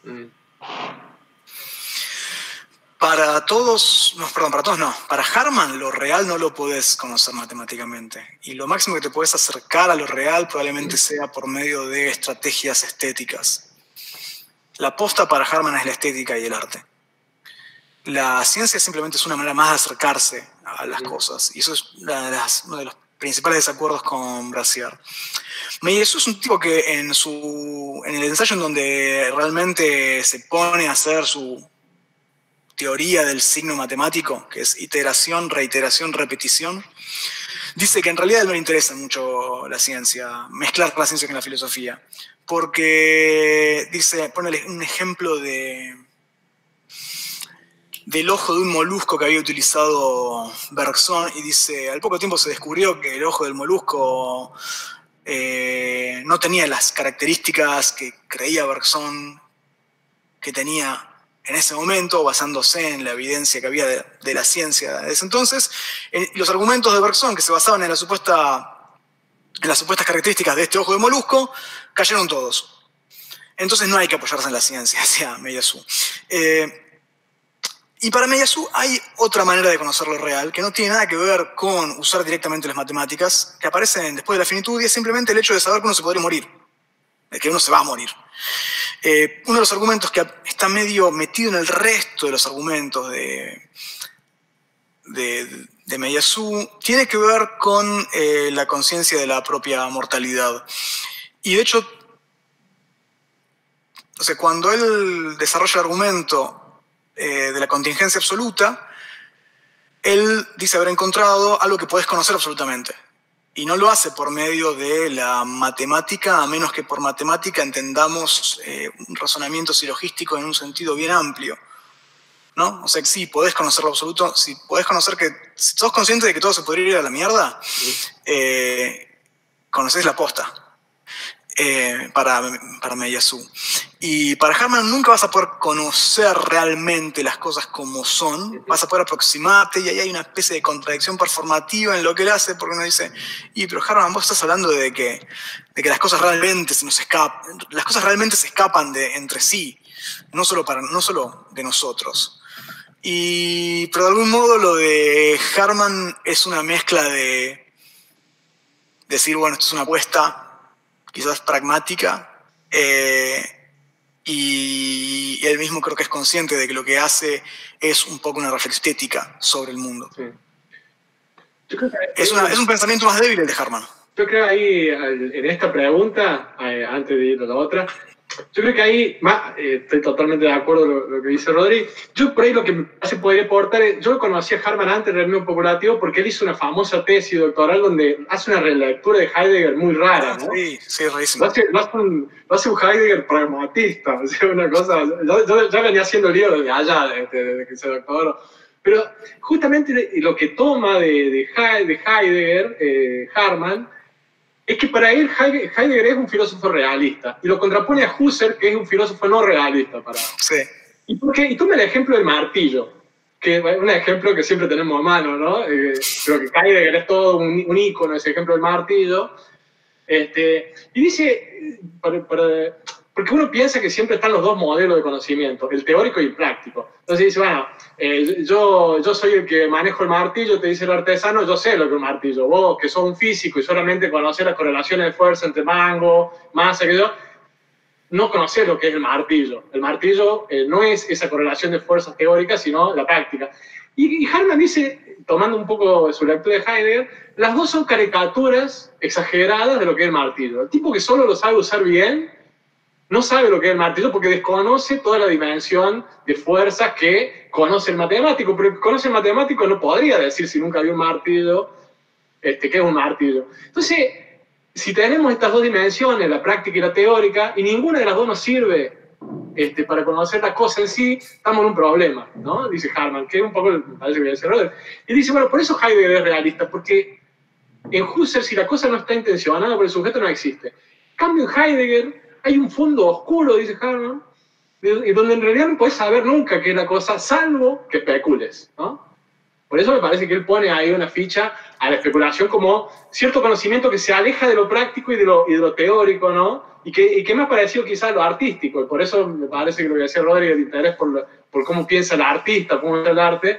Para todos no. Para Harman, lo real no lo podés conocer matemáticamente. Y lo máximo que te podés acercar a lo real probablemente sea por medio de estrategias estéticas. La posta para Harman es la estética y el arte. La ciencia simplemente es una manera más de acercarse a las cosas. Y eso es uno de los principales desacuerdos con Brassier. Meillassoux es un tipo que en el ensayo en donde realmente se pone a hacer su teoría del signo matemático, que es iteración, reiteración, repetición, dice que en realidad a él no le interesa mucho la ciencia, mezclar la ciencia con la filosofía, porque dice, ponele un ejemplo del ojo de un molusco que había utilizado Bergson, y dice, al poco tiempo se descubrió que el ojo del molusco no tenía las características que creía Bergson que tenía en ese momento, basándose en la evidencia que había de la ciencia de ese entonces. Los argumentos de Bergson, que se basaban en las supuestas características de este ojo de molusco, cayeron todos. Entonces no hay que apoyarse en la ciencia, decía Meillassoux. Y para Meillassoux hay otra manera de conocer lo real, que no tiene nada que ver con usar directamente las matemáticas, que aparecen después de la finitud, y es simplemente el hecho de saber que uno se podría morir, de que uno se va a morir. Uno de los argumentos que está medio metido en el resto de los argumentos de Meillassoux tiene que ver con la conciencia de la propia mortalidad. Y de hecho, o sea, cuando él desarrolla el argumento de la contingencia absoluta, él dice haber encontrado algo que podés conocer absolutamente. Y no lo hace por medio de la matemática, a menos que por matemática entendamos un razonamiento silogístico en un sentido bien amplio, ¿no? O sea, que sí, podés conocer lo absoluto, si podés conocer que, si sos consciente de que todo se podría ir a la mierda, conocés la posta para Meillassoux. Y para Harman nunca vas a poder conocer realmente las cosas como son, vas a poder aproximarte y ahí hay una especie de contradicción performativa en lo que él hace, porque uno dice, pero Harman, vos estás hablando de que las cosas realmente se nos escapan, las cosas realmente se escapan entre sí, no solo de nosotros. Pero de algún modo lo de Harman es una mezcla de decir, bueno, esto es una apuesta quizás pragmática, y él mismo creo que es consciente de que lo que hace es un poco una reflexión estética sobre el mundo. Sí. Yo creo que es un pensamiento más débil el de Harman. Yo creo ahí, en esta pregunta, antes de ir a la otra, yo creo que ahí, estoy totalmente de acuerdo con lo que dice Rodri. Yo por ahí lo que me podría aportar es, yo conocí a Harman antes del realismo especulativo porque él hizo una famosa tesis doctoral donde hace una relectura de Heidegger muy rara, ¿no? Sí, rarísimo. Lo hace un Heidegger pragmatista, o sea, una cosa, ya venía haciendo lío desde allá, desde que se doctoró. Pero justamente lo que toma de Heidegger, Harman, es que para él Heidegger es un filósofo realista y lo contrapone a Husserl, que es un filósofo no realista. Sí. Y toma el ejemplo del martillo, que es un ejemplo que siempre tenemos a mano, ¿no? Creo que Heidegger es todo un ícono, ese ejemplo del martillo. Y dice, porque uno piensa que siempre están los dos modelos de conocimiento, el teórico y el práctico. Entonces dice, bueno, yo soy el que manejo el martillo, te dice el artesano, yo sé lo que es un martillo. Vos, que sos un físico y solamente conocés las correlaciones de fuerza entre mango, masa, que yo, no conocés lo que es el martillo. El martillo no es esa correlación de fuerzas teóricas, sino la práctica. Y Harman dice, tomando un poco su lectura de Heidegger, las dos son caricaturas exageradas de lo que es el martillo. El tipo que solo lo sabe usar bien, no sabe lo que es el martillo porque desconoce toda la dimensión de fuerzas que conoce el matemático, pero el que conoce el matemático no podría decir si nunca vio un martillo, qué es un martillo. Entonces, si tenemos estas dos dimensiones, la práctica y la teórica, y ninguna de las dos nos sirve para conocer la cosa en sí, estamos en un problema, ¿no? Dice Harman, que es un poco, me parece que dice Roder. Y dice, bueno, por eso Heidegger es realista, porque en Husserl, si la cosa no está intencionada por el sujeto, no existe. En cambio, en Heidegger hay un fondo oscuro, dice Harman, donde en realidad no puedes saber nunca qué es la cosa, salvo que especules, ¿no? Por eso me parece que él pone ahí una ficha a la especulación como cierto conocimiento que se aleja de lo práctico y de lo teórico, ¿no? Y que me ha parecido quizás lo artístico, y por eso me parece que lo que decía Rodri, el interés por cómo piensa el artista, cómo es el arte,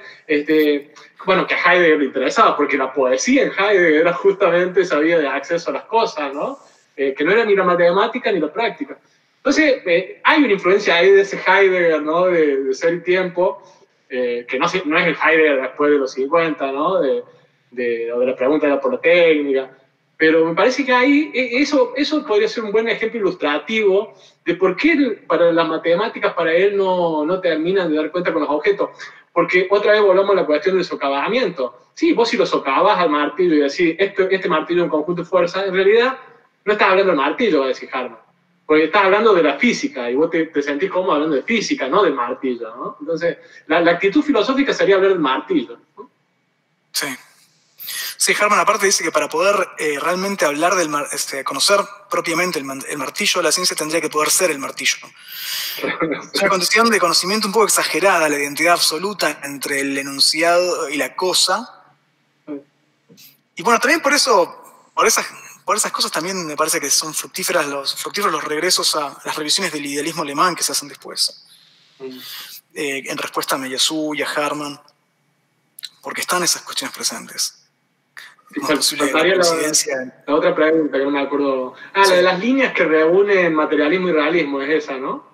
bueno, que a Heidegger le interesaba, porque la poesía en Heidegger era justamente esa vía de acceso a las cosas, ¿no? Que no era ni la matemática ni la práctica. Entonces, hay una influencia ahí de ese Heidegger, ¿no? De ser y tiempo, que no es el Heidegger después de los 50, ¿no? O de la pregunta de la técnica. Pero me parece que ahí eso podría ser un buen ejemplo ilustrativo de por qué para las matemáticas para él no terminan de dar cuenta con los objetos. Porque otra vez volvamos a la cuestión del socavamiento. Sí, vos si lo socavas al martillo y decís, este martillo es un conjunto de fuerzas, en realidad no estás hablando del martillo, va a decir Harman. Porque estás hablando de la física y vos te sentís cómodo hablando de física, no del martillo, ¿no? Entonces, la actitud filosófica sería hablar del martillo, ¿no? Sí. Sí, Harman aparte dice que para poder realmente hablar conocer propiamente el martillo, la ciencia tendría que poder ser el martillo. Es una condición de conocimiento un poco exagerada, la identidad absoluta entre el enunciado y la cosa. Y bueno, también por esas cosas también me parece que son fructíferos los regresos a las revisiones del idealismo alemán que se hacen después. En respuesta a Meillassoux y a Harman, porque están esas cuestiones presentes. La otra pregunta que no me acuerdo. Sí. La de las líneas que reúnen materialismo y realismo, es esa, ¿no?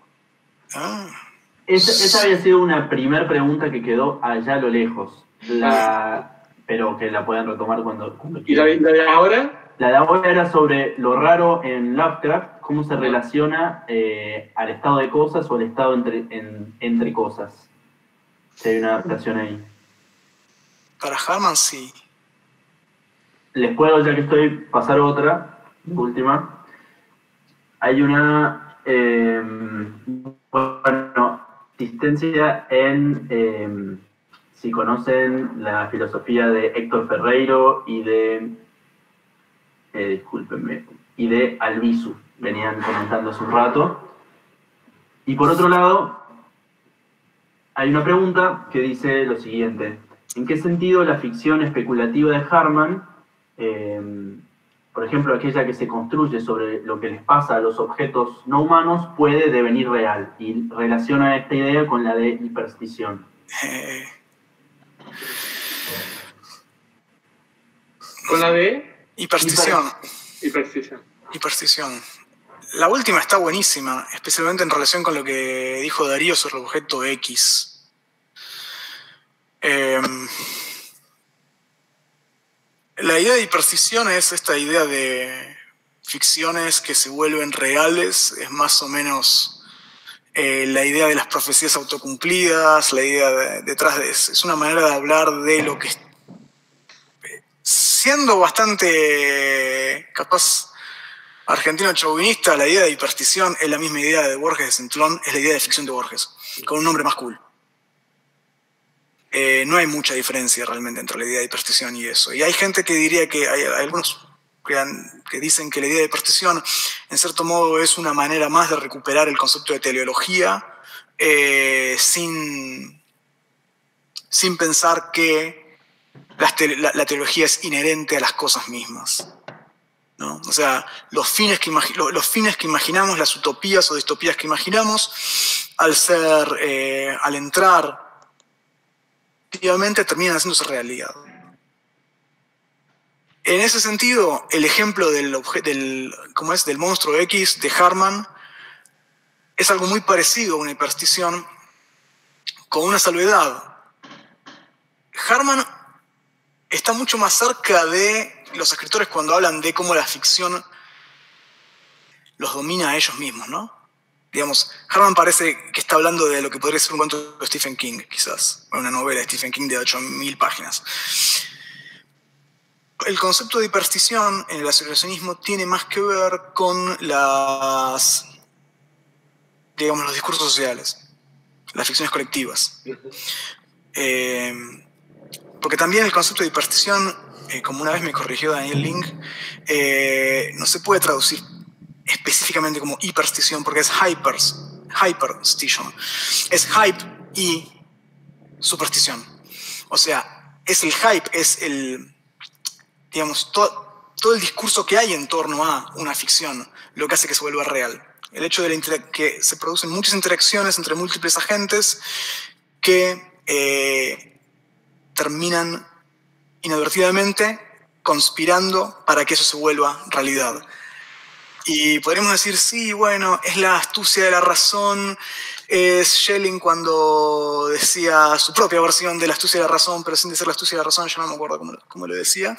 Esa había sido una primera pregunta que quedó allá a lo lejos. Pero que la pueden retomar cuando ¿Y la de ahora? La de ahora era sobre lo raro en Lovecraft, cómo se relaciona al estado de cosas o al estado entre cosas. Si hay una adaptación ahí. Para Harman, sí. Les puedo, ya que estoy, pasar otra, última. Hay una, existencia en, si conocen la filosofía de Héctor Ferreiro y de, discúlpenme, y de Albizu, venían comentando hace un rato. Y por otro lado, hay una pregunta que dice lo siguiente. ¿En qué sentido la ficción especulativa de Harman, por ejemplo, aquella que se construye sobre lo que les pasa a los objetos no humanos, puede devenir real? Y relaciona esta idea con la de hiperstición. ¿Con la de? Hiperstición. Hiperstición. La última está buenísima, especialmente en relación con lo que dijo Darío sobre el objeto X. La idea de hiperstición es esta idea de ficciones que se vuelven reales, es más o menos la idea de las profecías autocumplidas, la idea detrás de eso. Es una manera de hablar de lo que, siendo bastante capaz argentino chauvinista, la idea de hiperstición es la misma idea de Borges de Centlón, es la idea de ficción de Borges, con un nombre más cool. No hay mucha diferencia realmente entre la idea de hiperstición y eso. Y hay gente que diría que, hay algunos que dicen que la idea de hiperstición, en cierto modo, es una manera más de recuperar el concepto de teleología, sin pensar que la teleología es inherente a las cosas mismas, ¿no? O sea, los fines que imaginamos, las utopías o distopías que imaginamos, al entrar efectivamente terminan haciéndose realidad. En ese sentido, el ejemplo del monstruo X de Harman es algo muy parecido a una hiperstición, con una salvedad. Harman está mucho más cerca de los escritores cuando hablan de cómo la ficción los domina a ellos mismos, ¿no? Digamos, Harman parece que está hablando de lo que podría ser un cuento de Stephen King, quizás, o una novela de Stephen King de 8.000 páginas. El concepto de hiperstición en el aceleracionismo tiene más que ver con los discursos sociales, las ficciones colectivas. Porque también el concepto de hiperstición, como una vez me corrigió Daniel Link, no se puede traducir específicamente como hiperstición, porque es hyperstition. Es hype y superstición. O sea, es el hype, es todo el discurso que hay en torno a una ficción, lo que hace que se vuelva real. El hecho de que se producen muchas interacciones entre múltiples agentes que terminan inadvertidamente conspirando para que eso se vuelva realidad. Y podríamos decir, sí, bueno, es la astucia de la razón, es Schelling cuando decía su propia versión de la astucia de la razón, pero sin decir la astucia de la razón, yo no me acuerdo cómo lo decía.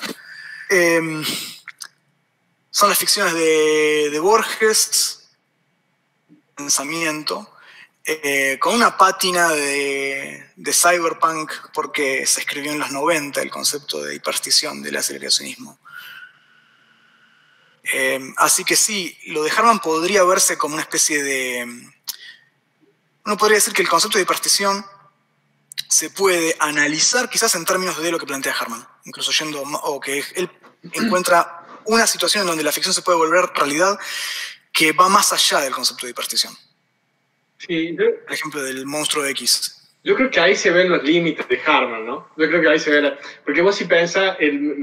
Son las ficciones de Borges, pensamiento, con una pátina de cyberpunk, porque se escribió en los 90 el concepto de hiperstición del aceleracionismo. Así que sí, lo de Harman podría verse como una especie de... Uno podría decir que el concepto de hiperstición se puede analizar quizás en términos de lo que plantea Harman, incluso o que él encuentra una situación en donde la ficción se puede volver realidad que va más allá del concepto de hiperstición. Sí, por ejemplo, del monstruo X. Yo creo que ahí se ven los límites de Harman, ¿no? Yo creo que ahí se ve porque vos si pensás,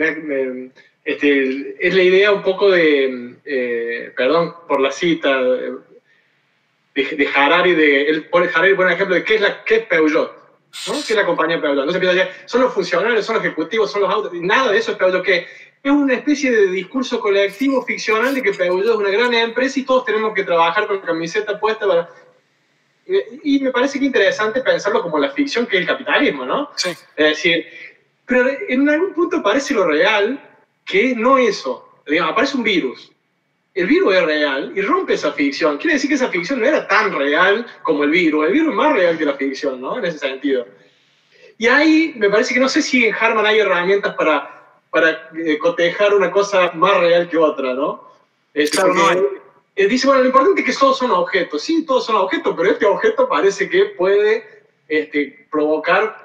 es la idea un poco de, perdón por la cita, de Harari, Harari pone un ejemplo de qué es Peugeot, ¿no? ¿Qué es la compañía Peugeot? No se empieza a decir, son los funcionarios, son los ejecutivos, son los autos, y nada de eso es Peugeot, que es una especie de discurso colectivo ficcional de que Peugeot es una gran empresa y todos tenemos que trabajar con la camiseta puesta para... Y me parece que es interesante pensarlo como la ficción que es el capitalismo, ¿no? Sí. Es decir, pero en algún punto parece lo real que no eso. Digamos, aparece un virus. El virus es real y rompe esa ficción. Quiere decir que esa ficción no era tan real como el virus. El virus es más real que la ficción, ¿no? En ese sentido. Y ahí me parece que no sé si en Harman hay herramientas para cotejar una cosa más real que otra, ¿no? Claro, no hay. Dice, bueno, lo importante es que todos son objetos. Sí, todos son objetos, pero este objeto parece que puede provocar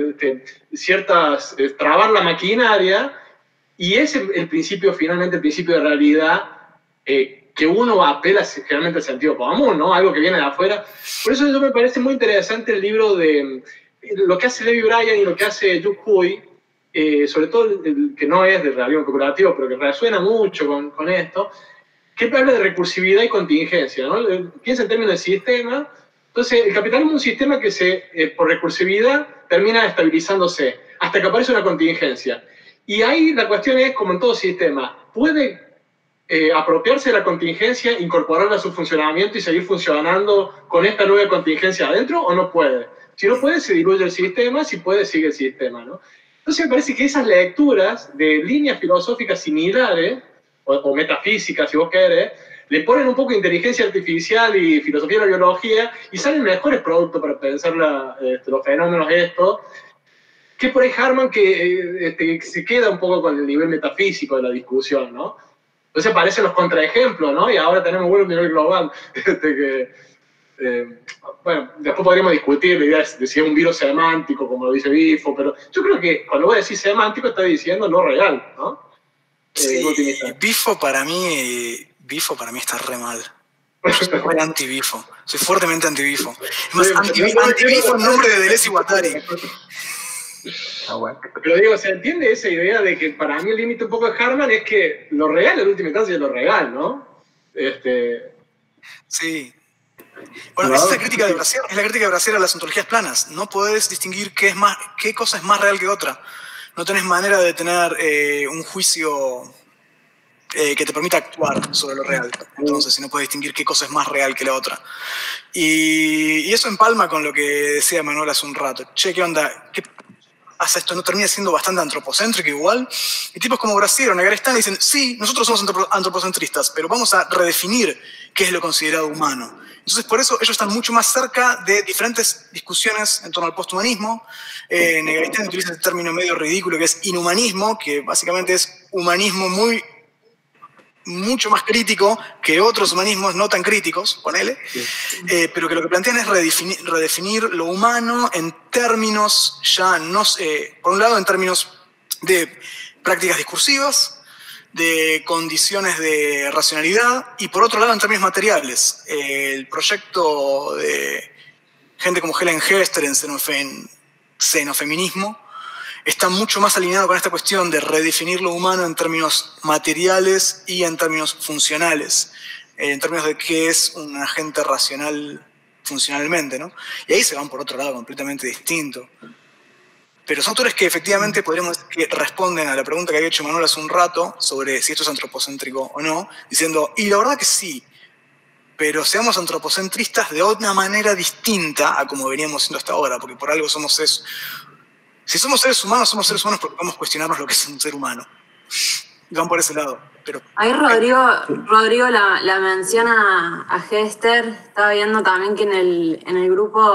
trabar la maquinaria, y es finalmente el principio de realidad que uno apela generalmente al sentido común, ¿no? Algo que viene de afuera. Por eso me parece muy interesante el libro de lo que hace Levi Bryan y lo que hace Yu Hui, sobre todo el que no es de realismo especulativo, pero que resuena mucho con esto, que habla de recursividad y contingencia, ¿no? Piensa en términos de sistema. Entonces, el capitalismo es un sistema que por recursividad termina estabilizándose, hasta que aparece una contingencia. Y ahí la cuestión es, como en todo sistema, ¿puede apropiarse de la contingencia, incorporarla a su funcionamiento y seguir funcionando con esta nueva contingencia adentro, o no puede? Si no puede, se diluye el sistema; si puede, sigue el sistema, ¿no? Entonces me parece que esas lecturas de líneas filosóficas similares, o metafísicas, si vos querés, le ponen un poco de inteligencia artificial y filosofía de la biología, y salen mejores productos para pensar los fenómenos estos, que por ahí Harman, que se queda un poco con el nivel metafísico de la discusión, ¿no? Entonces aparecen los contraejemplos, ¿no? Y ahora tenemos un nivel global. Bueno, después podríamos discutir la idea de si es un virus semántico, como lo dice Bifo, pero yo creo que cuando voy a decir semántico está diciendo no real, ¿no? Sí, Bifo para mí está re mal. Yo soy re anti-Bifo. Soy fuertemente anti-Bifo. Es más, anti-Bifo en nombre de Deleuze y Guattari. Pero digo, ¿se entiende esa idea de que para mí el límite un poco de Harman es que lo real en última instancia es lo real, ¿no? Sí. Bueno, esa es la crítica de Brassier, a las ontologías planas. No podés distinguir qué cosa es más real que otra. No tenés manera de tener un juicio que te permita actuar sobre lo real. Entonces, si no puedes distinguir qué cosa es más real que la otra. Y eso empalma con lo que decía Manuel hace un rato. Che, ¿qué onda? ¿Qué pasa? Esto no termina siendo bastante antropocéntrico igual. Y tipos como Brassier o Negarestán dicen, sí, nosotros somos antropocentristas, pero vamos a redefinir qué es lo considerado humano. Entonces, por eso ellos están mucho más cerca de diferentes discusiones en torno al posthumanismo. Negarestán utiliza el término medio ridículo que es inhumanismo, que básicamente es humanismo mucho más crítico que otros humanismos no tan críticos, ponele, pero que lo que plantean es redefinir lo humano en términos ya, no sé, por un lado en términos de prácticas discursivas, de condiciones de racionalidad, y por otro lado en términos materiales. El proyecto de gente como Helen Hester en xenofeminismo está mucho más alineado con esta cuestión de redefinir lo humano en términos materiales y en términos funcionales, en términos de qué es un agente racional funcionalmente, ¿no? Y ahí se van por otro lado completamente distinto. Pero son autores que efectivamente podríamos decir que responden a la pregunta que había hecho Manuel hace un rato sobre si esto es antropocéntrico o no, diciendo, y la verdad que sí, pero seamos antropocentristas de una manera distinta a como veníamos siendo hasta ahora, porque por algo somos eso. Si somos seres humanos porque podemos cuestionarnos lo que es un ser humano. Y van por ese lado. Pero ahí Rodrigo la menciona a Hester. Estaba viendo también que en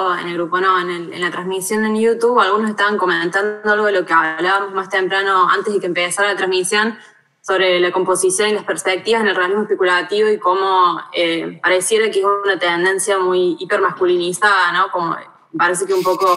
la transmisión en YouTube algunos estaban comentando algo de lo que hablábamos más temprano, antes de que empezara la transmisión, sobre la composición y las perspectivas en el realismo especulativo y cómo pareciera que es una tendencia muy hipermasculinizada, ¿no? Como parece que un poco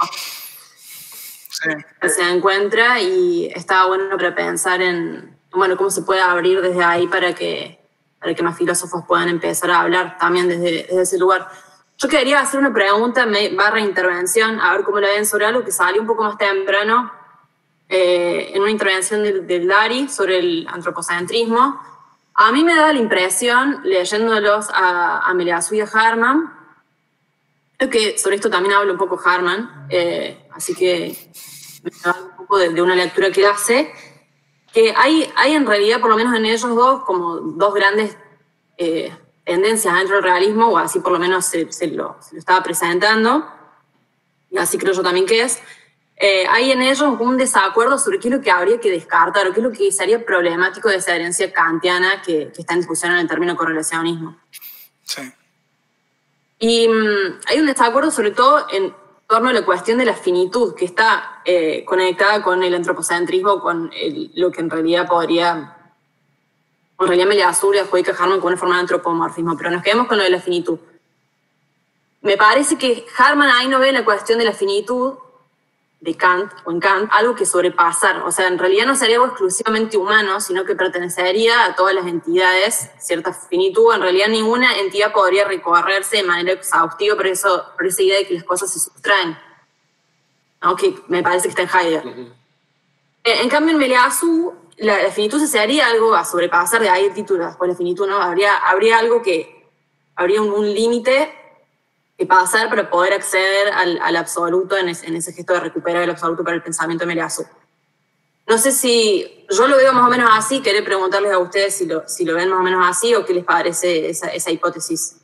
se encuentra, y estaba bueno para pensar en cómo se puede abrir desde ahí para que más filósofos puedan empezar a hablar también desde ese lugar. Yo quería hacer una pregunta / intervención, a ver cómo la ven, sobre algo que salió un poco más temprano en una intervención del Dari sobre el antropocentrismo. A mí me da la impresión, leyéndolos a Meleazú y a Harman, creo que sobre esto también habla un poco Harman, así que me da un poco de una lectura que hace, que hay en realidad, por lo menos en ellos dos, como dos grandes tendencias dentro del realismo, o así por lo menos se lo estaba presentando, y así creo yo también que es. Hay en ellos un desacuerdo sobre qué es lo que habría que descartar, o qué es lo que sería problemático de esa herencia kantiana que está en discusión en el término correlacionismo. Sí. Y hay un desacuerdo sobre todo en torno a la cuestión de la finitud, que está conectada con el antropocentrismo, con lo que en realidad Meleazú y adjudica a Harman con una forma de antropomorfismo, pero nos quedamos con lo de la finitud. Me parece que Harman ahí no ve la cuestión de la finitud Kant o en Kant, algo que sobrepasar. O sea, en realidad no sería algo exclusivamente humano, sino que pertenecería a todas las entidades, cierta finitud. En realidad ninguna entidad podría recorrerse de manera exhaustiva por esa idea de que las cosas se sustraen, ¿no? Que me parece que está en Heidegger. Uh-huh. En cambio, en Meliazu, la finitud se sería algo a sobrepasar, de ahí el título, después la finitud, ¿no? Habría algo que, habría un límite que pasar para poder acceder al absoluto en ese gesto de recuperar el absoluto para el pensamiento de Meliazu. No sé si yo lo veo más o menos así, quería preguntarles a ustedes si lo ven más o menos así o qué les parece esa hipótesis.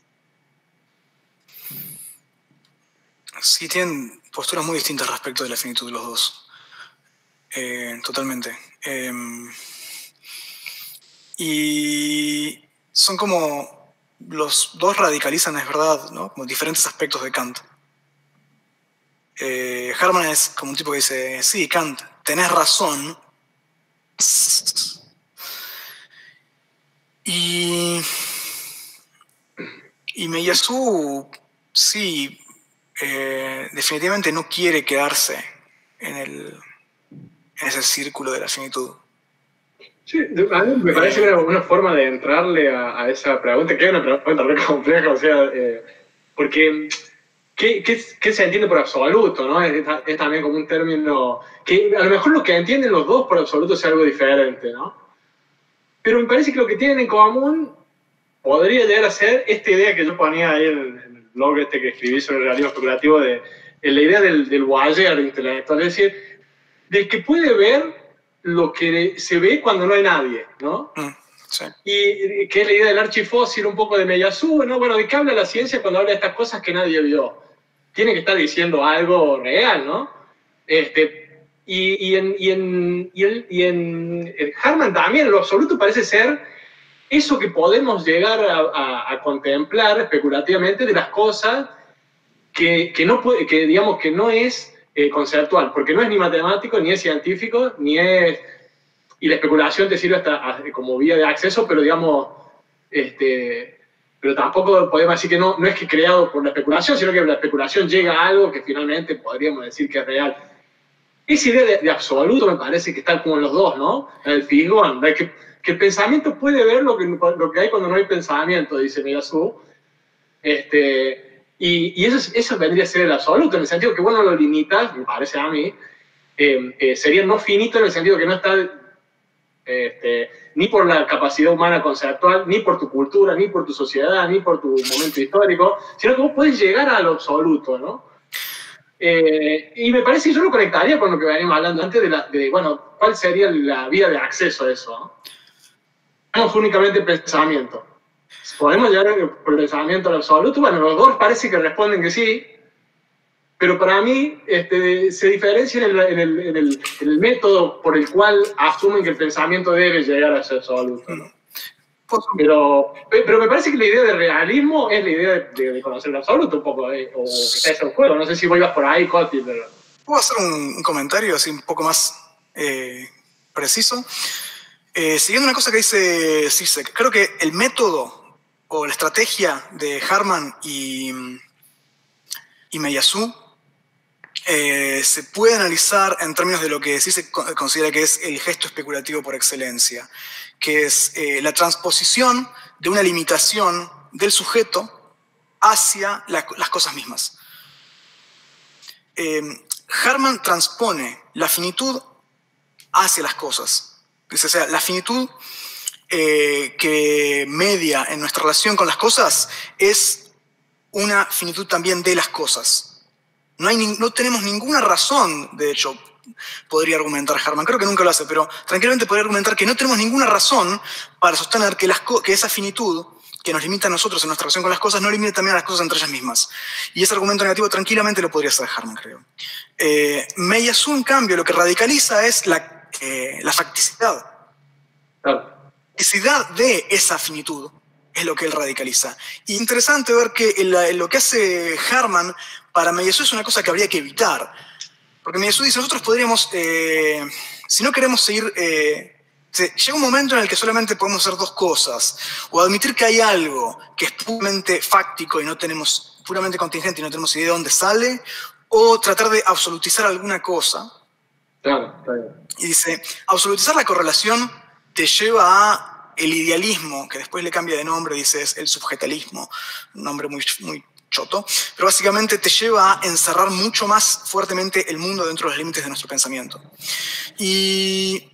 Sí, tienen posturas muy distintas respecto de la finitud de los dos. Totalmente. Y son como... Los dos radicalizan, es verdad, ¿no? Como diferentes aspectos de Kant. Hermann es como un tipo que dice, sí, Kant, tenés razón. Y Meillassou, sí, definitivamente no quiere quedarse en ese círculo de la finitud. Sí, a mí me parece una forma de entrarle a esa pregunta, que es una pregunta muy compleja, o sea, porque ¿qué se entiende por absoluto? ¿No? Es también como un término que a lo mejor lo que entienden los dos por absoluto es algo diferente, ¿no? Pero me parece que lo que tienen en común podría llegar a ser esta idea que yo ponía ahí en el blog que escribí sobre el realismo especulativo, de la idea del voyeur intelectual, es decir, del que puede ver lo que se ve cuando no hay nadie, ¿no? Sí. Y que es la idea del archifósil un poco de Meillassou, ¿no? Bueno, ¿de qué habla la ciencia cuando habla de estas cosas que nadie vio? Tiene que estar diciendo algo real, ¿no? Y en Hermann también, lo absoluto parece ser eso que podemos llegar a contemplar especulativamente de las cosas que digamos que no es conceptual, porque no es ni matemático, ni es científico, ni es... Y la especulación te sirve hasta como vía de acceso, pero digamos, pero tampoco podemos decir que no es que creado por la especulación, sino que la especulación llega a algo que finalmente podríamos decir que es real. Esa idea de absoluto me parece que está como en los dos, ¿no? El figón, de que el pensamiento puede ver lo que hay cuando no hay pensamiento, dice Meillassou. Y eso vendría a ser el absoluto, en el sentido que, bueno, lo limitas, me parece a mí, sería no finito en el sentido que no está ni por la capacidad humana conceptual, ni por tu cultura, ni por tu sociedad, ni por tu momento histórico, sino que vos podés llegar a lo absoluto, ¿no? Y me parece que yo lo conectaría con lo que veníamos hablando antes bueno, ¿cuál sería la vía de acceso a eso, ¿no? Tenemos únicamente pensamiento. ¿Podemos llegar por el pensamiento al absoluto? Bueno, los dos parece que responden que sí, pero para mí se diferencia en el método por el cual asumen que el pensamiento debe llegar a ser absoluto, ¿no? Pero me parece que la idea de realismo es la idea de conocer el absoluto un poco, o que está ese juego. No sé si vos ibas por ahí, Coti, pero... ¿Puedo hacer un comentario así un poco más preciso? Siguiendo una cosa que dice Zizek, creo que el método o la estrategia de Hermann y Meillassou se puede analizar en términos de lo que Zizek considera que es el gesto especulativo por excelencia, que es la transposición de una limitación del sujeto hacia las cosas mismas. Hermann transpone la finitud hacia las cosas. O sea, la finitud que media en nuestra relación con las cosas es una finitud también de las cosas. No tenemos ninguna razón, de hecho, podría argumentar Hermann, creo que nunca lo hace, pero tranquilamente podría argumentar que no tenemos ninguna razón para sostener que esa finitud que nos limita a nosotros en nuestra relación con las cosas no limita también a las cosas entre ellas mismas. Y ese argumento negativo tranquilamente lo podría hacer Hermann, creo. Meillassou, en cambio, lo que radicaliza es la facticidad. La facticidad de esa finitud es lo que él radicaliza. Y interesante ver que lo que hace Hermann para Meillassou es una cosa que habría que evitar. Porque Meillassou dice, nosotros podríamos, si no queremos seguir... llega un momento en el que solamente podemos hacer dos cosas. O admitir que hay algo que es puramente fáctico y no tenemos, puramente contingente y no tenemos idea de dónde sale, o tratar de absolutizar alguna cosa. Claro, claro. Y dice, absolutizar la correlación te lleva a el idealismo, que después le cambia de nombre, dice es el subjetalismo, un nombre muy, muy choto, pero básicamente te lleva a encerrar mucho más fuertemente el mundo dentro de los límites de nuestro pensamiento. Y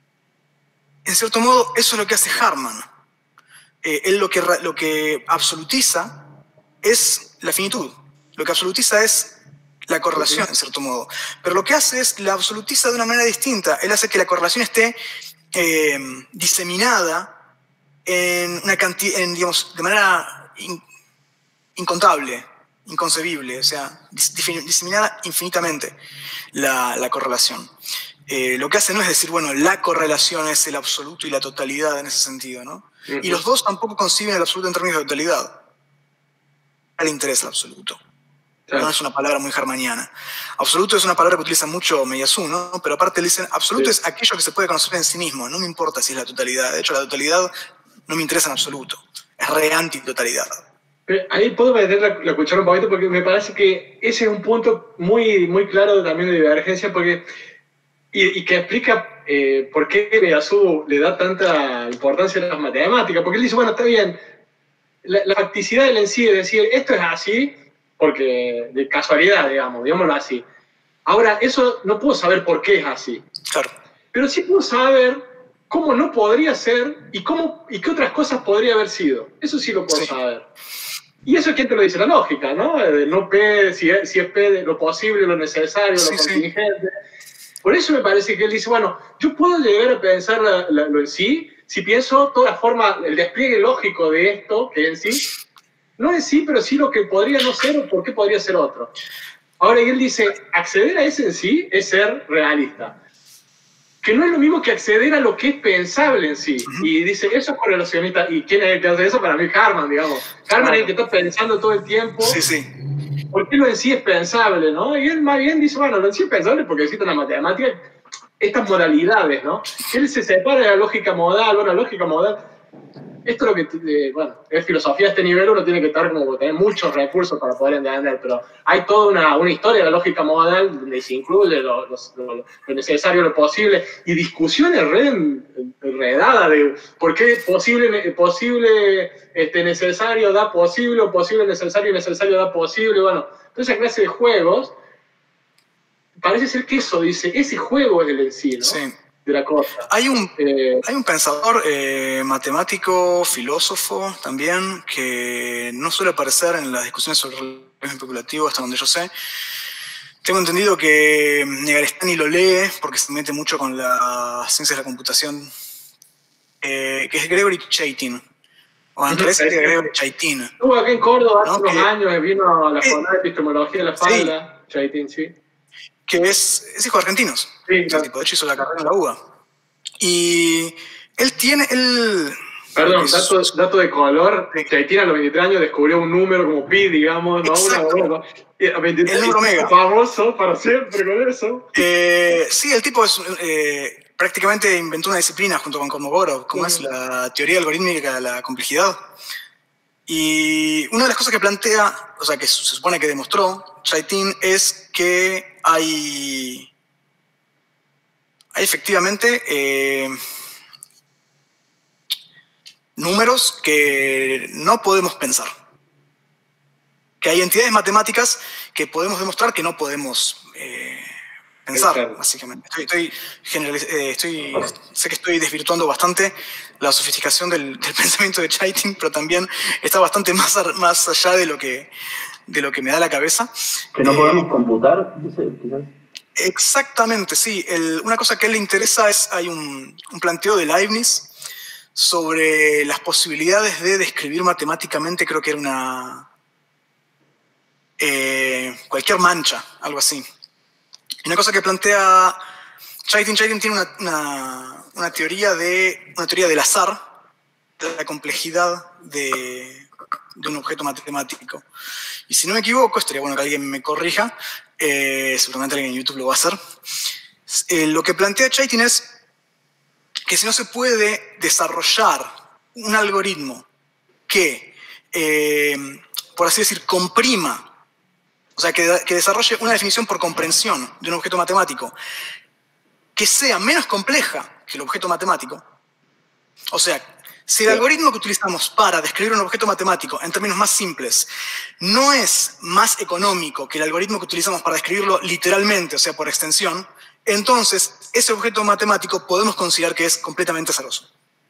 en cierto modo eso es lo que hace Hartmann. Él lo que absolutiza es la finitud, lo que absolutiza es la correlación, en cierto modo. Pero lo que hace es, la absolutiza de una manera distinta. Él hace que la correlación esté diseminada en una cantidad, digamos, de manera incontable, inconcebible, o sea, diseminada infinitamente la correlación. Lo que hace no es decir, bueno, la correlación es el absoluto y la totalidad en ese sentido, ¿no? Y los dos tampoco conciben el absoluto en términos de totalidad. A él le interesa el absoluto. Claro. No es una palabra muy harmaniana. Absoluto es una palabra que utiliza mucho Meillassoux, ¿no? Pero aparte le dicen, absoluto es aquello que se puede conocer en sí mismo. No me importa si es la totalidad. De hecho, la totalidad no me interesa en absoluto. Es re antitotalidad. Ahí puedo meter la cuchara un poquito porque me parece que ese es un punto muy, muy claro también de divergencia porque, y que explica por qué Meillassoux le da tanta importancia a las matemáticas. Porque él dice, bueno, está bien, la facticidad del en sí, es decir, esto es así porque de casualidad, digámoslo así. Ahora, eso no puedo saber por qué es así. Claro. Pero sí puedo saber cómo no podría ser y qué otras cosas podría haber sido. Eso sí lo puedo saber. Y eso es quien te lo dice, la lógica, ¿no? No P, si es P de lo posible, lo necesario, lo contingente. Por eso me parece que él dice, bueno, yo puedo llegar a pensar lo en sí, si pienso toda la forma, el despliegue lógico de esto, que en sí, no en sí, pero sí lo que podría no ser o por qué podría ser otro. Ahora, él dice, acceder a ese en sí es ser realista. Que no es lo mismo que acceder a lo que es pensable en sí. Y dice, eso es correlacionista. ¿Y quién es el que hace eso? Para mí, Hartmann, digamos. Hartmann es el que está pensando todo el tiempo. Sí, sí. Porque lo en sí es pensable, ¿no? Y él más bien dice, bueno, lo en sí es pensable porque existe una matemática, estas modalidades, ¿no? Él se separa de la lógica modal. Bueno, la lógica modal, esto es lo que, bueno, es filosofía a este nivel, uno tiene que estar como tener muchos recursos para poder entender, pero hay toda una historia de la lógica modal donde se incluye lo necesario, lo posible, y discusiones enredadas de por qué posible necesario da posible, o posible necesario da posible, bueno, toda esa clase de juegos, parece ser que eso dice, ese juego es el en sí, ¿no? Sí. De la cosa. Hay un pensador matemático, filósofo también, que no suele aparecer en las discusiones sobre el realismo especulativo, hasta donde yo sé. Tengo entendido que Negarestani lo lee porque se mete mucho con las ciencias de la computación, que es Gregory Chaitin. O en realidad es Gregory Chaitin. Estuvo aquí en Córdoba hace unos años, vino a la jornada de epistemología de la falda, sí. Chaitin, sí. Que es hijo de argentinos. Sí, claro. De hecho hizo la carrera en la UBA. Y él tiene... Perdón, dato de color, Chaitin a los 23 años descubrió un número como pi, digamos, ¿no? Exacto. A 23, el número mega. Famoso para siempre con eso. Sí, el tipo es... prácticamente inventó una disciplina junto con Kolmogorov, como es la teoría algorítmica de la complejidad. Y una de las cosas que plantea, o sea, que se supone que demostró Chaitin, es que hay efectivamente números que no podemos pensar. Que hay entidades matemáticas que podemos demostrar que no podemos pensar, básicamente. Sé que estoy desvirtuando bastante la sofisticación del pensamiento de Chaitin, pero también está bastante más allá de lo que me da la cabeza. ¿Que no podemos computar? Quizás. Exactamente, sí. Una cosa que a él le interesa es, hay un planteo de Leibniz sobre las posibilidades de describir matemáticamente, creo que era cualquier mancha, algo así. Y una cosa que plantea Chaitin tiene una teoría del azar, de la complejidad de un objeto matemático. Y si no me equivoco, estaría bueno que alguien me corrija, seguramente alguien en YouTube lo va a hacer. Lo que plantea Chaitin es que si no se puede desarrollar un algoritmo que, por así decir, comprima O sea, que desarrolle una definición por comprensión de un objeto matemático que sea menos compleja que el objeto matemático. O sea, si el algoritmo que utilizamos para describir un objeto matemático en términos más simples no es más económico que el algoritmo que utilizamos para describirlo literalmente, o sea, por extensión, entonces ese objeto matemático podemos considerar que es completamente azaroso.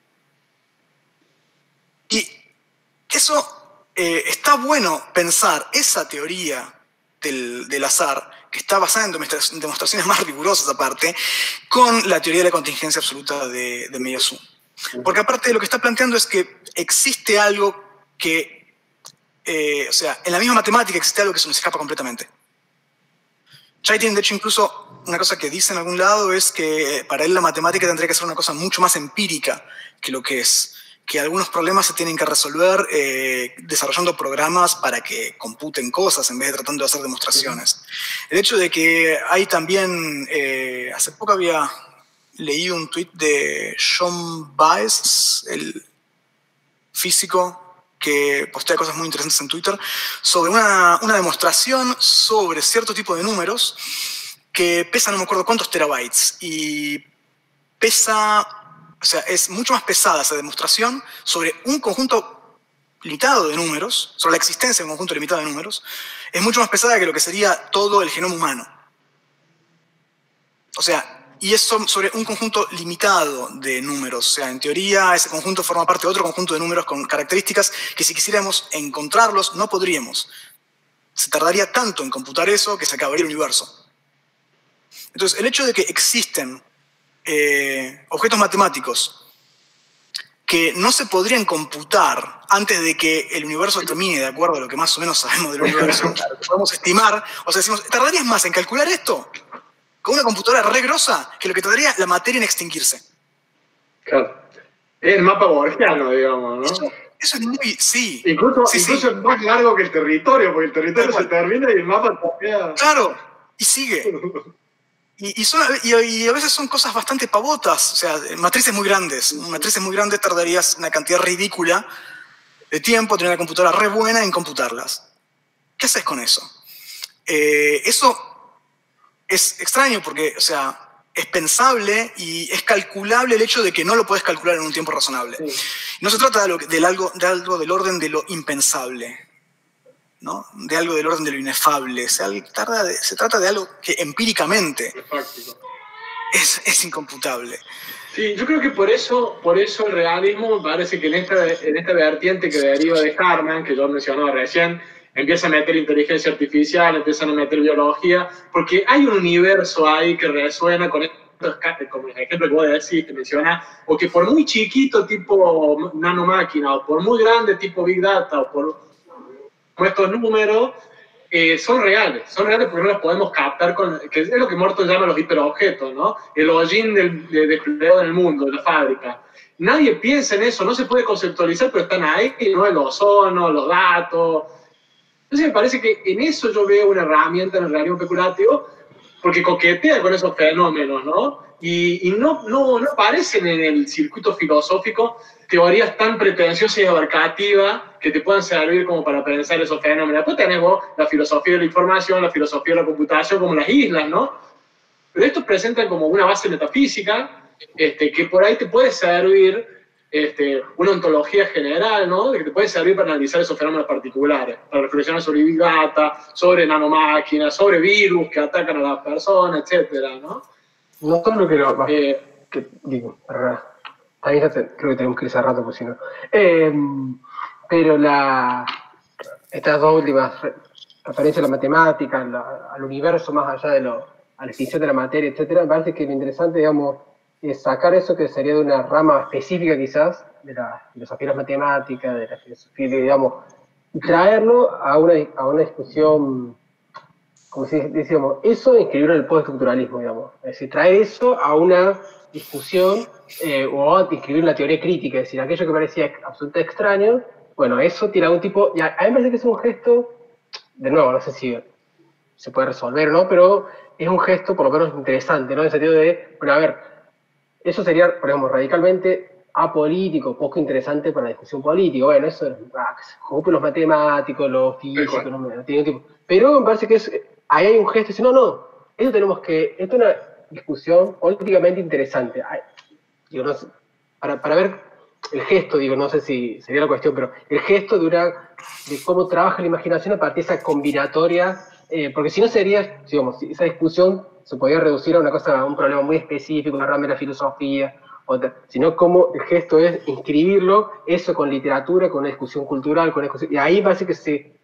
Y eso está bueno pensar esa teoría del azar, que está basada en demostraciones más rigurosas aparte, con la teoría de la contingencia absoluta de Meillassoux. Porque aparte de lo que está planteando es que existe algo que, o sea, en la misma matemática existe algo que se nos escapa completamente. Chaitin, de hecho, incluso una cosa que dice en algún lado es que para él la matemática tendría que ser una cosa mucho más empírica que lo que es. Que algunos problemas se tienen que resolver desarrollando programas para que computen cosas en vez de tratando de hacer demostraciones. El hecho de que hay también, hace poco había leído un tuit de John Baez, el físico que postea cosas muy interesantes en Twitter, sobre una demostración sobre cierto tipo de números que pesa no me acuerdo cuántos terabytes y pesa... O sea, es mucho más pesada esa demostración sobre un conjunto limitado de números, sobre la existencia de un conjunto limitado de números, es mucho más pesada que lo que sería todo el genoma humano. O sea, y es sobre un conjunto limitado de números. O sea, en teoría ese conjunto forma parte de otro conjunto de números con características que si quisiéramos encontrarlos no podríamos. Se tardaría tanto en computar eso que se acabaría el universo. Entonces, el hecho de que existen objetos matemáticos que no se podrían computar antes de que el universo termine, de acuerdo a lo que más o menos sabemos del universo, podemos estimar, o sea, decimos, ¿tardarías más en calcular esto con una computadora re grosa que lo que tardaría la materia en extinguirse? Claro. Es el mapa borgiano, digamos, ¿no? Eso es muy... Sí. Incluso es más largo que el territorio, porque el territorio se termina y el mapa todavía... Claro, y sigue. Y a veces son cosas bastante pavotas, o sea, matrices muy grandes. Matrices muy grandes tardarías una cantidad ridícula de tiempo, tener una computadora re buena en computarlas. ¿Qué haces con eso? Eso es extraño porque, o sea, es pensable y es calculable el hecho de que no lo puedes calcular en un tiempo razonable. Sí. No se trata de algo del orden de lo impensable, ¿no? De algo del orden de lo inefable. Se trata de algo que empíricamente es incomputable. Sí, yo creo que por eso el realismo me parece que en esta vertiente que deriva de Hartman, que yo mencionaba recién, empieza a meter inteligencia artificial, empiezan a meter biología, porque hay un universo ahí que resuena con estos, como el ejemplo que vos decís, que mencionás, o que por muy chiquito tipo nanomáquina, o por muy grande tipo Big Data, o por estos números, son reales porque no los podemos captar, que es lo que Morton llama los hiperobjetos, ¿no? El hollín desplegado en el mundo, de la fábrica. Nadie piensa en eso, no se puede conceptualizar, pero están ahí, ¿no? El ozono, los datos. Entonces me parece que en eso yo veo una herramienta en el realismo especulativo, porque coquetea con esos fenómenos, ¿no? Y no aparecen en el circuito filosófico teorías tan pretenciosas y abarcativas que te puedan servir como para pensar esos fenómenos. Después tenemos la filosofía de la información, la filosofía de la computación, como las islas, ¿no? Pero estos presentan como una base metafísica que por ahí te puede servir una ontología general, ¿no? Que te puede servir para analizar esos fenómenos particulares, para reflexionar sobre Big Data, sobre nanomáquinas, sobre virus que atacan a las personas, etcétera, ¿no? No solo que digo, ahí creo que tenemos que ir cerrando, pues si no. Pero estas dos últimas referencias a la matemática, al universo más allá de a la extinción de la materia, etcétera, me parece que lo interesante, digamos, es sacar eso que sería de una rama específica quizás, de la filosofía de las matemáticas, de la filosofía, digamos, y traerlo a una discusión, como si decíamos, eso inscribirlo en el postestructuralismo, digamos. Es decir, traer eso a una discusión o inscribir la teoría crítica, es decir, aquello que parecía absolutamente extraño, bueno, eso tiene algún tipo, y a mí me parece que es un gesto, de nuevo, no sé si se puede resolver o no, pero es un gesto por lo menos interesante, ¿no? En el sentido de, bueno, a ver, eso sería, por ejemplo, radicalmente apolítico, poco interesante para la discusión política. Bueno, eso ocupan los matemáticos, los físicos, pero me parece que ahí hay un gesto, dice, no, esto es una discusión políticamente interesante. Digo, no sé, para ver el gesto, digo, no sé si sería la cuestión, pero el gesto de cómo trabaja la imaginación a partir de esa combinatoria, porque si no sería, digamos, esa discusión se podría reducir a un problema muy específico, una rama de la filosofía, sino como el gesto es inscribirlo, eso con literatura, con una discusión cultural, y ahí parece que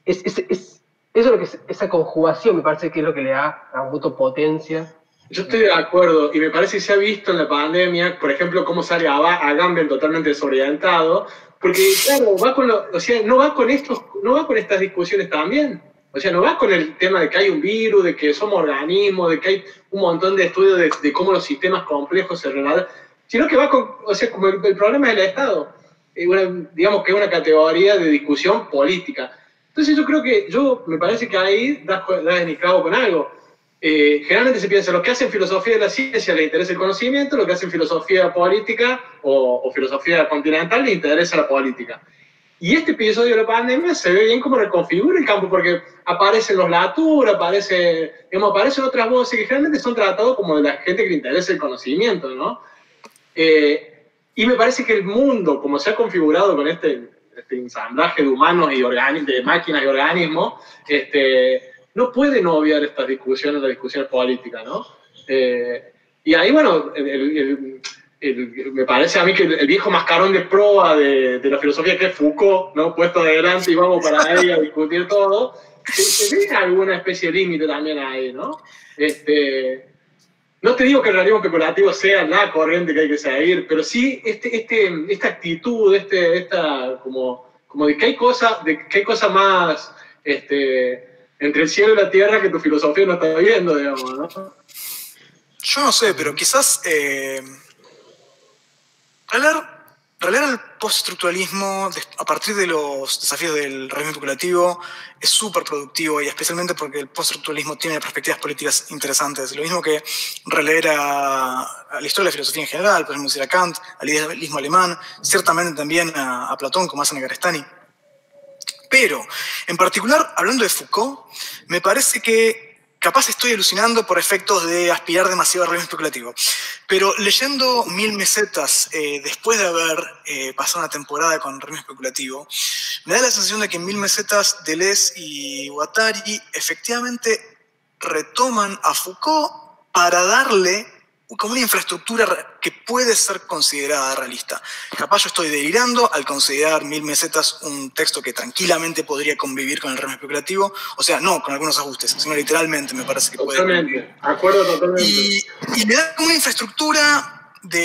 esa conjugación me parece que es lo que le da a un voto potencia. Yo estoy de acuerdo, y me parece que se ha visto en la pandemia, por ejemplo, cómo sale Agamben totalmente desorientado, porque claro, no va con estas discusiones también. O sea, no va con el tema de que hay un virus, de que somos organismos, de que hay un montón de estudios de cómo los sistemas complejos se relacionan, sino que va con, o sea, como el problema del Estado. Digamos que es una categoría de discusión política. Entonces me parece que ahí das en el clavo con algo. Generalmente se piensa, los que hacen filosofía de la ciencia les interesa el conocimiento, los que hacen filosofía política o filosofía continental les interesa la política. Y este episodio de la pandemia se ve bien cómo reconfigura el campo, porque aparecen los Latour, aparecen otras voces que generalmente son tratados como de la gente que le interesa el conocimiento, ¿no? Y me parece que el mundo, como se ha configurado con este ensamblaje de humanos y de máquinas y organismos, no pueden obviar estas discusiones, las discusiones políticas, ¿no? Y ahí, bueno, me parece a mí que el viejo mascarón de proa de la filosofía, que es Foucault, ¿no? Puesto adelante y vamos para ahí a discutir todo, se ve alguna especie de límite también ahí, ¿no? No te digo que el realismo especulativo sea la corriente que hay que seguir, pero sí esta actitud, como de que hay cosas más entre el cielo y la tierra que tu filosofía no está viendo, digamos, ¿no? Yo no sé, pero quizás releer el postestructuralismo a partir de los desafíos del realismo especulativo es súper productivo, y especialmente porque el postestructuralismo tiene perspectivas políticas interesantes. Lo mismo que releer a la historia de la filosofía en general, por ejemplo, decir a Kant, al idealismo alemán, ciertamente también a Platón, como hace Negarestani. Pero, en particular, hablando de Foucault, me parece que capaz estoy alucinando por efectos de aspirar demasiado al realismo especulativo. Pero leyendo 1000 mesetas, después de haber pasado una temporada con realismo especulativo, me da la sensación de que en 1000 mesetas Deleuze y Guattari efectivamente retoman a Foucault para darle como una infraestructura que puede ser considerada realista. Capaz yo estoy delirando al considerar 1000 mesetas un texto que tranquilamente podría convivir con el realismo especulativo, o sea, no con algunos ajustes, sino literalmente me parece que puede convivir. Acuerdo totalmente. Y le da como una infraestructura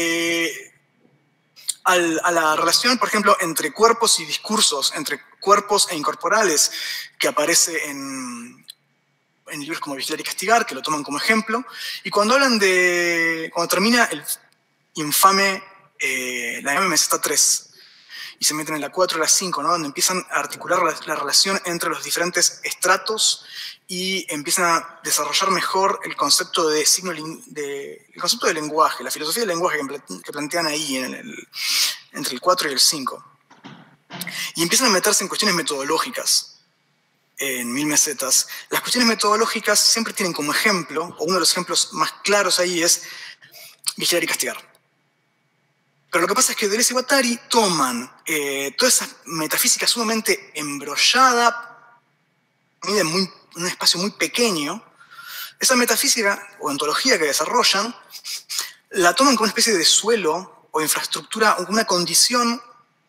a la relación, por ejemplo, entre cuerpos y discursos, entre cuerpos e incorporales, que aparece en libros como Vigilar y Castigar, que lo toman como ejemplo, y cuando termina el infame la meseta 3, y se meten en la 4 y la 5, ¿no? Donde empiezan a articular la relación entre los diferentes estratos y empiezan a desarrollar mejor el concepto de el concepto de lenguaje, la filosofía del lenguaje que plantean ahí entre el 4 y el 5. Y empiezan a meterse en cuestiones metodológicas. En 1000 mesetas, las cuestiones metodológicas siempre tienen como ejemplo, o uno de los ejemplos más claros ahí es Vigilar y Castigar. Pero lo que pasa es que Deleuze y Guattari toman toda esa metafísica sumamente embrollada, en un espacio muy pequeño, esa metafísica o ontología que desarrollan, la toman como una especie de suelo o infraestructura, una condición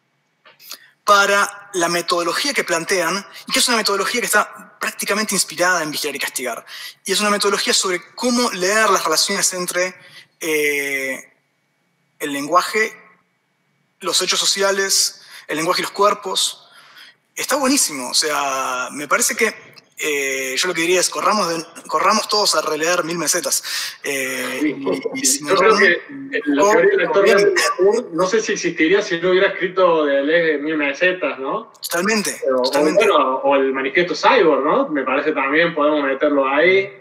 para la metodología que plantean, y que es una metodología que está prácticamente inspirada en Vigilar y Castigar. Y es una metodología sobre cómo leer las relaciones entre el lenguaje, los hechos sociales, el lenguaje y los cuerpos. Está buenísimo, o sea, me parece que yo lo que diría es corramos todos a releer 1000 mesetas. Yo creo que la teoría del lector de Latour, no sé si existiría si no hubiera escrito Deleuze 1000 mesetas, ¿no? Totalmente. O el manifiesto Cyborg, ¿no? Me parece también, podemos meterlo ahí.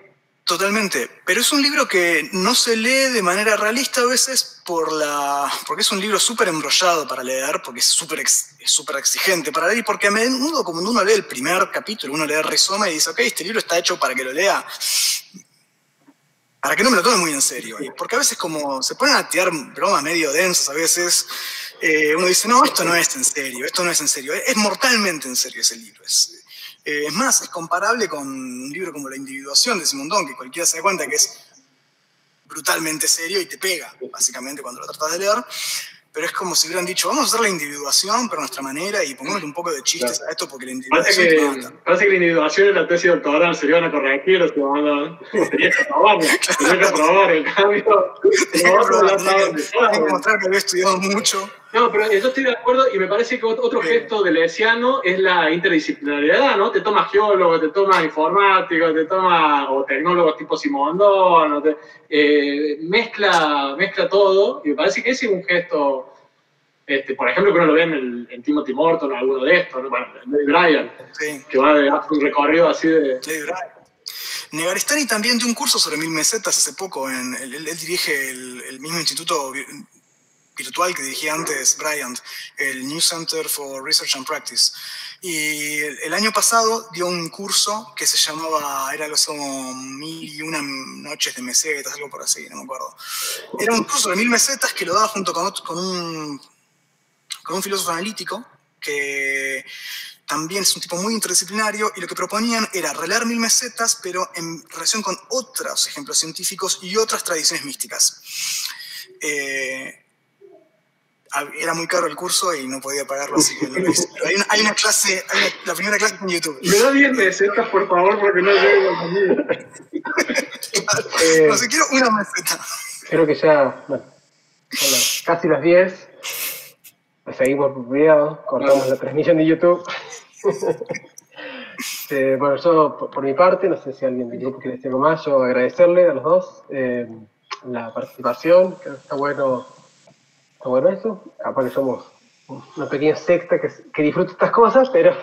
Totalmente, pero es un libro que no se lee de manera realista a veces porque es un libro súper embrollado para leer, porque es súper exigente para leer, y porque a menudo cuando uno lee el primer capítulo, uno lee el resumen y dice, ok, este libro está hecho para que lo lea, para que no me lo tome muy en serio, porque a veces como se ponen a tirar bromas medio densas a veces, uno dice, no, esto no es en serio, es mortalmente en serio ese libro, es más, es comparable con un libro como La Individuación de Simondon, que cualquiera se da cuenta que es brutalmente serio y te pega, básicamente, cuando lo tratas de leer. Pero es como si hubieran dicho, vamos a hacer la individuación, pero a nuestra manera, y pongámosle un poco de chistes a esto, porque la individuación te mata. Parece que la individuación es la tesis doctoral, se iban a corregir, tenía que probar, en cambio. Tenía que mostrar que había estudiado mucho. No, pero yo estoy de acuerdo, y me parece que otro gesto de Leyesiano es la interdisciplinariedad, ¿no? Te tomas geólogo, te tomas informático, te tomas o tecnólogos tipo Simondon, mezcla todo, y me parece que ese es un gesto, por ejemplo, que uno lo ve en Timothy Morton o alguno de estos, ¿no? Bueno, David Bryan, sí, que hace un recorrido así de... David Bryan. Negarestani también dio un curso sobre 1000 mesetas hace poco, él dirige el mismo instituto virtual que dirigía antes Bryant, el New Center for Research and Practice. Y el año pasado dio un curso que se llamaba, era algo así como 1001 noches de mesetas, algo por así, no me acuerdo. Era un curso de 1000 mesetas que lo daba junto con un filósofo analítico que también es un tipo muy interdisciplinario, y lo que proponían era releer 1000 mesetas, pero en relación con otros ejemplos científicos y otras tradiciones místicas. Era muy caro el curso y no podía pagarlo, así que no lo hice. Pero hay una clase, la primera clase en YouTube. Me da 10 mesetas, por favor, porque no llego a comida. No sé, quiero una meseta. Creo que ya, bueno, casi las 10. Seguimos por video, cortamos la transmisión de YouTube. Bueno, yo por mi parte, no sé si alguien del grupo quiere decir algo más, yo agradecerle a los dos la participación, creo que está bueno eso. Capaz que somos una pequeña secta que disfruta estas cosas, pero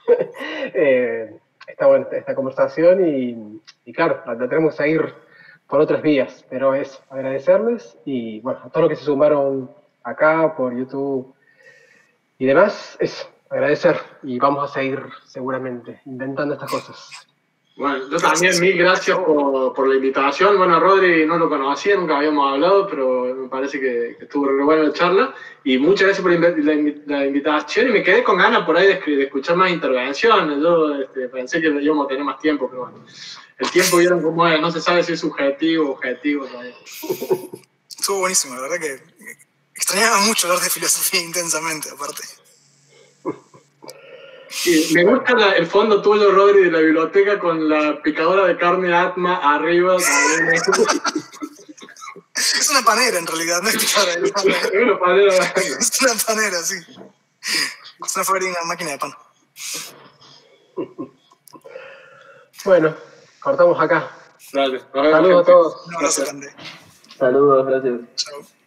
está buena esta conversación y claro, la tenemos que seguir por otras vías, pero es agradecerles y bueno, a todos los que se sumaron acá por YouTube y demás, eso, agradecer y vamos a seguir seguramente intentando estas cosas. Bueno, yo también mil gracias por la invitación. Bueno, Rodri no lo conocía, nunca habíamos hablado, pero me parece que estuvo re buena la charla. Y muchas gracias por la invitación, y me quedé con ganas por ahí de escuchar más intervenciones. Yo pensé que íbamos a tener más tiempo, pero bueno, el tiempo vieron cómo es, no se sabe si es subjetivo o objetivo todavía. Estuvo buenísimo, la verdad que extrañaba mucho hablar de filosofía intensamente, aparte. Sí, me gusta el fondo tuyo, Rodri, de la biblioteca con la picadora de carne Atma arriba. Es una panera, en realidad, no es picadora de carne. Es una panera. Es una panera, sí. Es una máquina de pan. Bueno, cortamos acá. Dale. Saludos a todos. Un abrazo grande. Saludos, gracias. Chao.